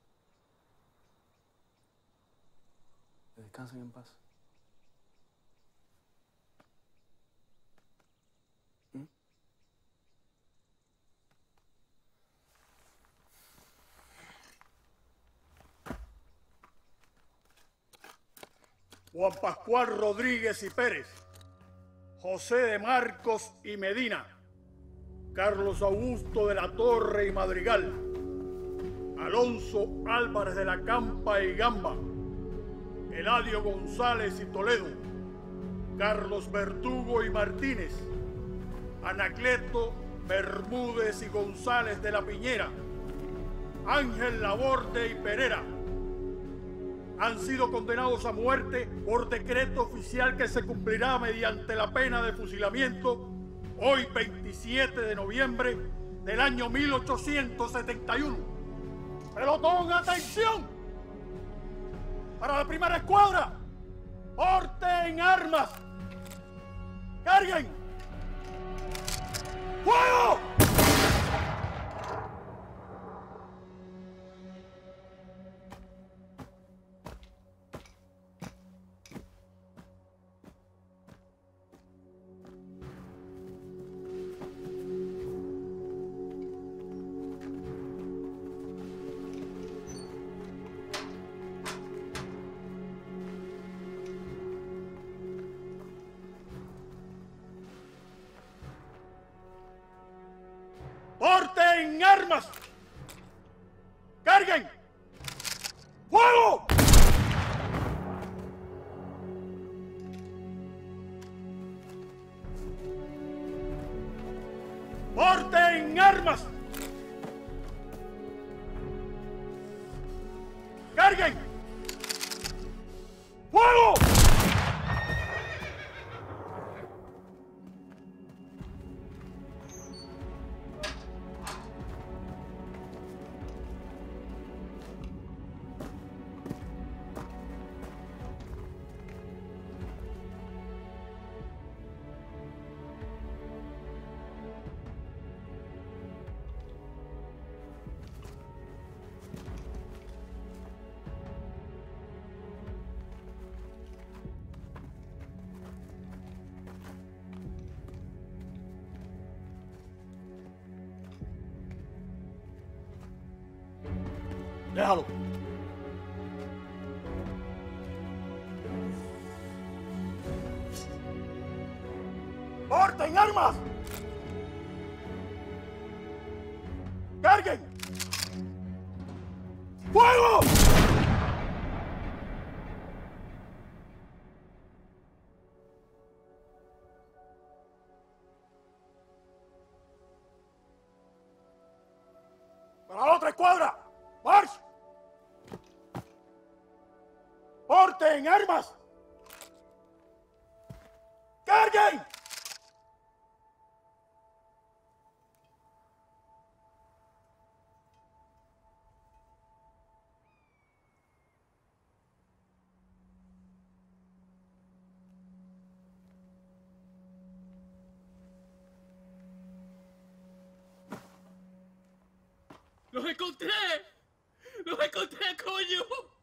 que descansen en paz. ¿Mm? Juan Pascual Rodríguez y Pérez, José de Marcos y Medina, Carlos Augusto de la Torre y Madrigal, Alonso Álvarez de la Campa y Gamba, Eladio González y Toledo, Carlos Verdugo y Martínez, Anacleto Bermúdez y González de la Piñera, Ángel Laborde y Pereira, han sido condenados a muerte por decreto oficial que se cumplirá mediante la pena de fusilamiento hoy veintisiete de noviembre del año mil ochocientos setenta y uno. ¡Pelotón, atención! Para la primera escuadra, porten armas, carguen, ¡fuego! ¡Porten armas! ¡Carguen! ¡Fuego! ¡Porten armas! ¡Carguen! ¡Fuego! Déjalo. ¡Porten armas! ¡Carguen! ¡Fuego! ¡Para la otra escuadra! ¡March! ¡Porten armas! ¡Carguen! ¡Los encontré! ¡Los encontré, coño!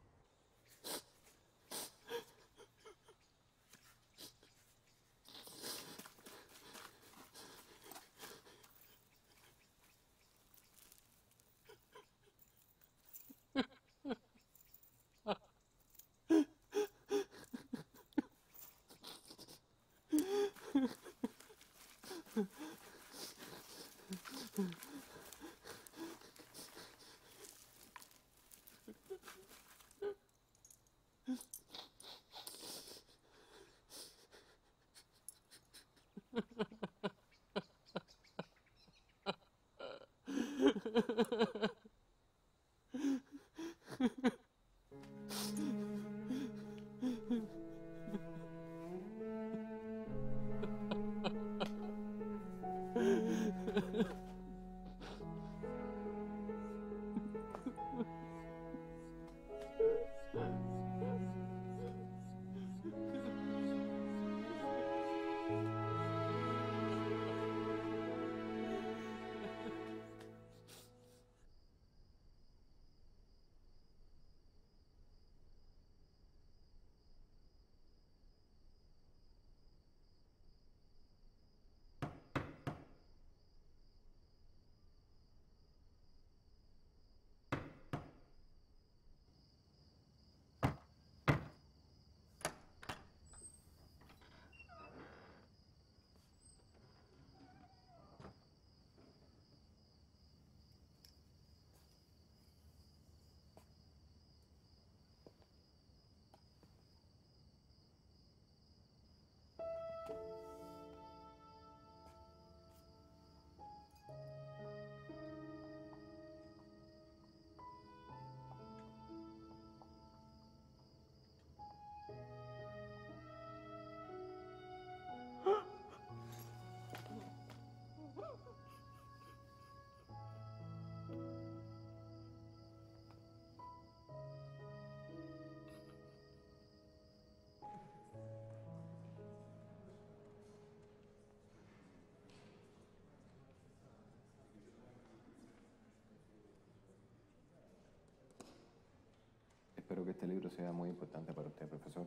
Espero que este libro sea muy importante para usted, profesor.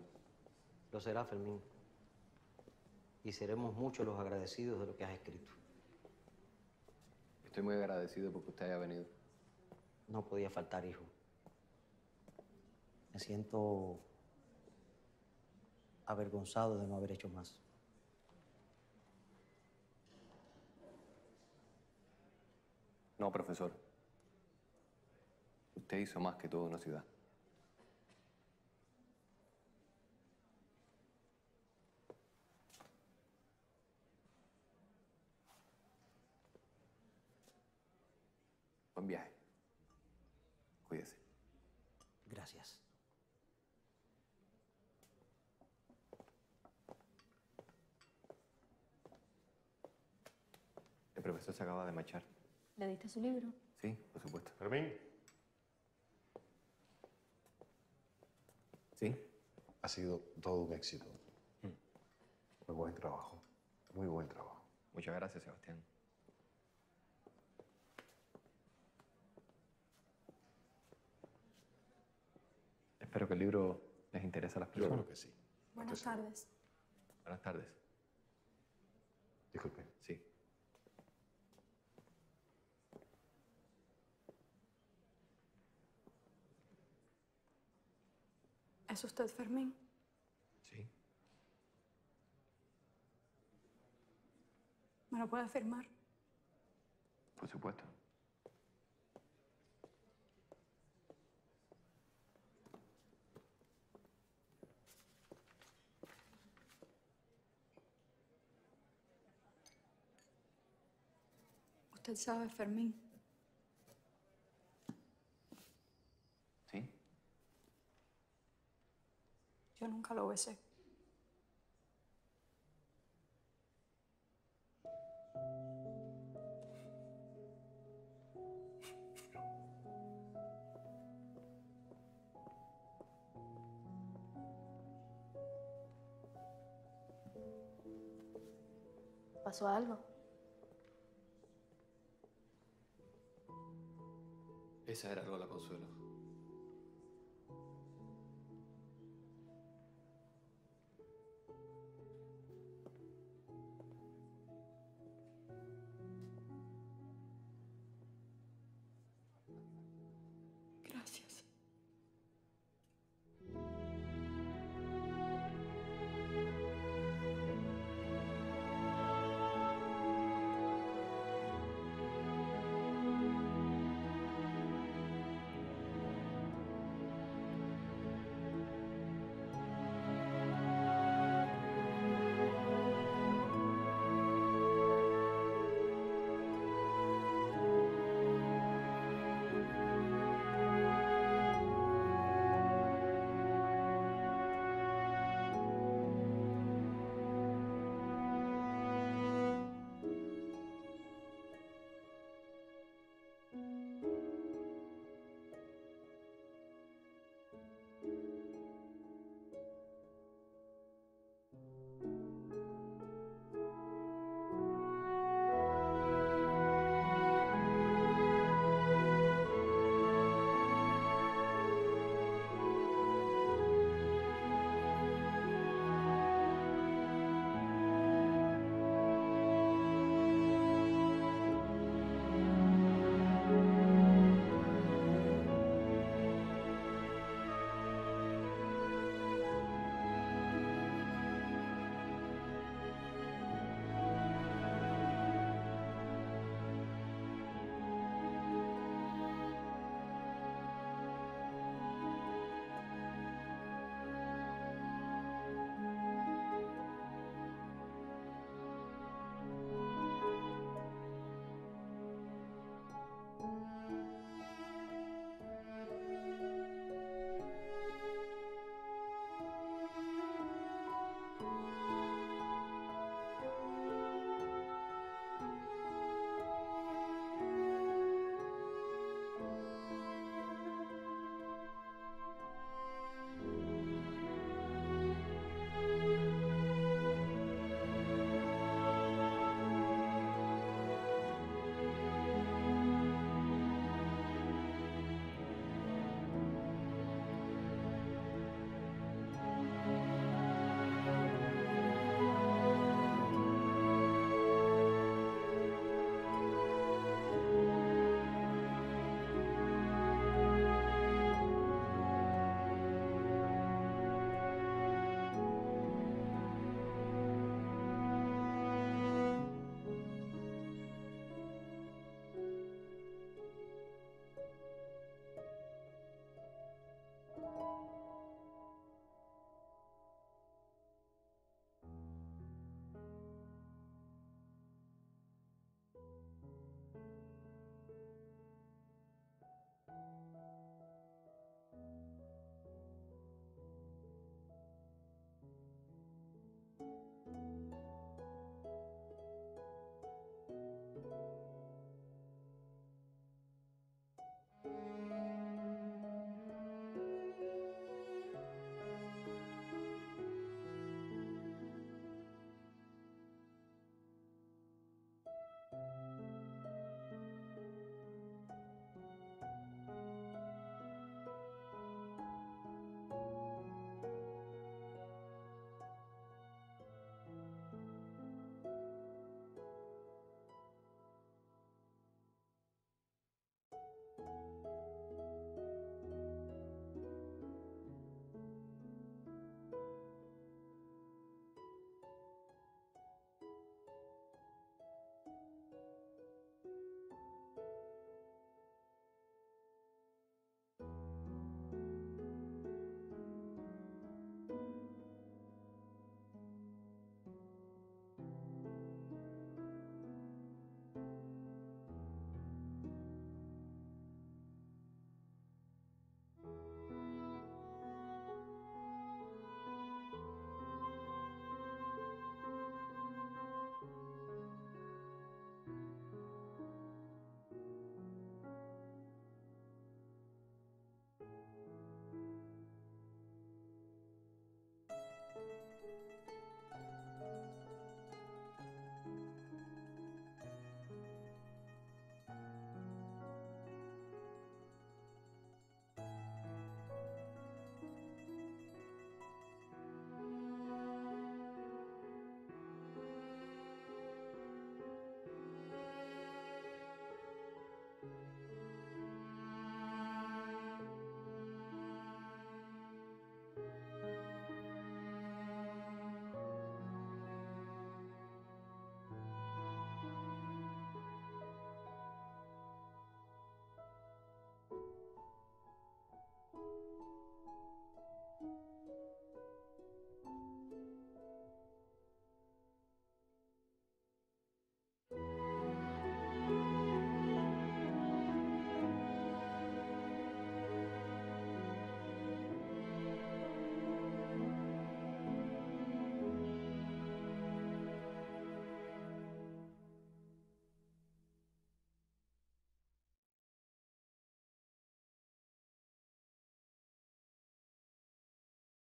Lo será, Fermín. Y seremos muchos los agradecidos de lo que has escrito. Estoy muy agradecido porque usted haya venido. No podía faltar, hijo. Me siento avergonzado de no haber hecho más. No, profesor. Usted hizo más que toda una ciudad. Buen viaje. Cuídese. Gracias. El profesor se acaba de marchar. ¿Le diste su libro? Sí, por supuesto. Fermín. Sí. Ha sido todo un éxito. Muy buen trabajo. Muy buen trabajo. Muchas gracias, Sebastián. Espero que el libro les interese a las personas. Claro que sí. Buenas tardes. Buenas tardes. Disculpe. Sí. ¿Es usted Fermín? Sí. ¿Me lo puede firmar? Por supuesto. Usted sabe, Fermín. ¿Sí? Yo nunca lo besé. ¿Pasó algo? Esa era Lola Consuelo.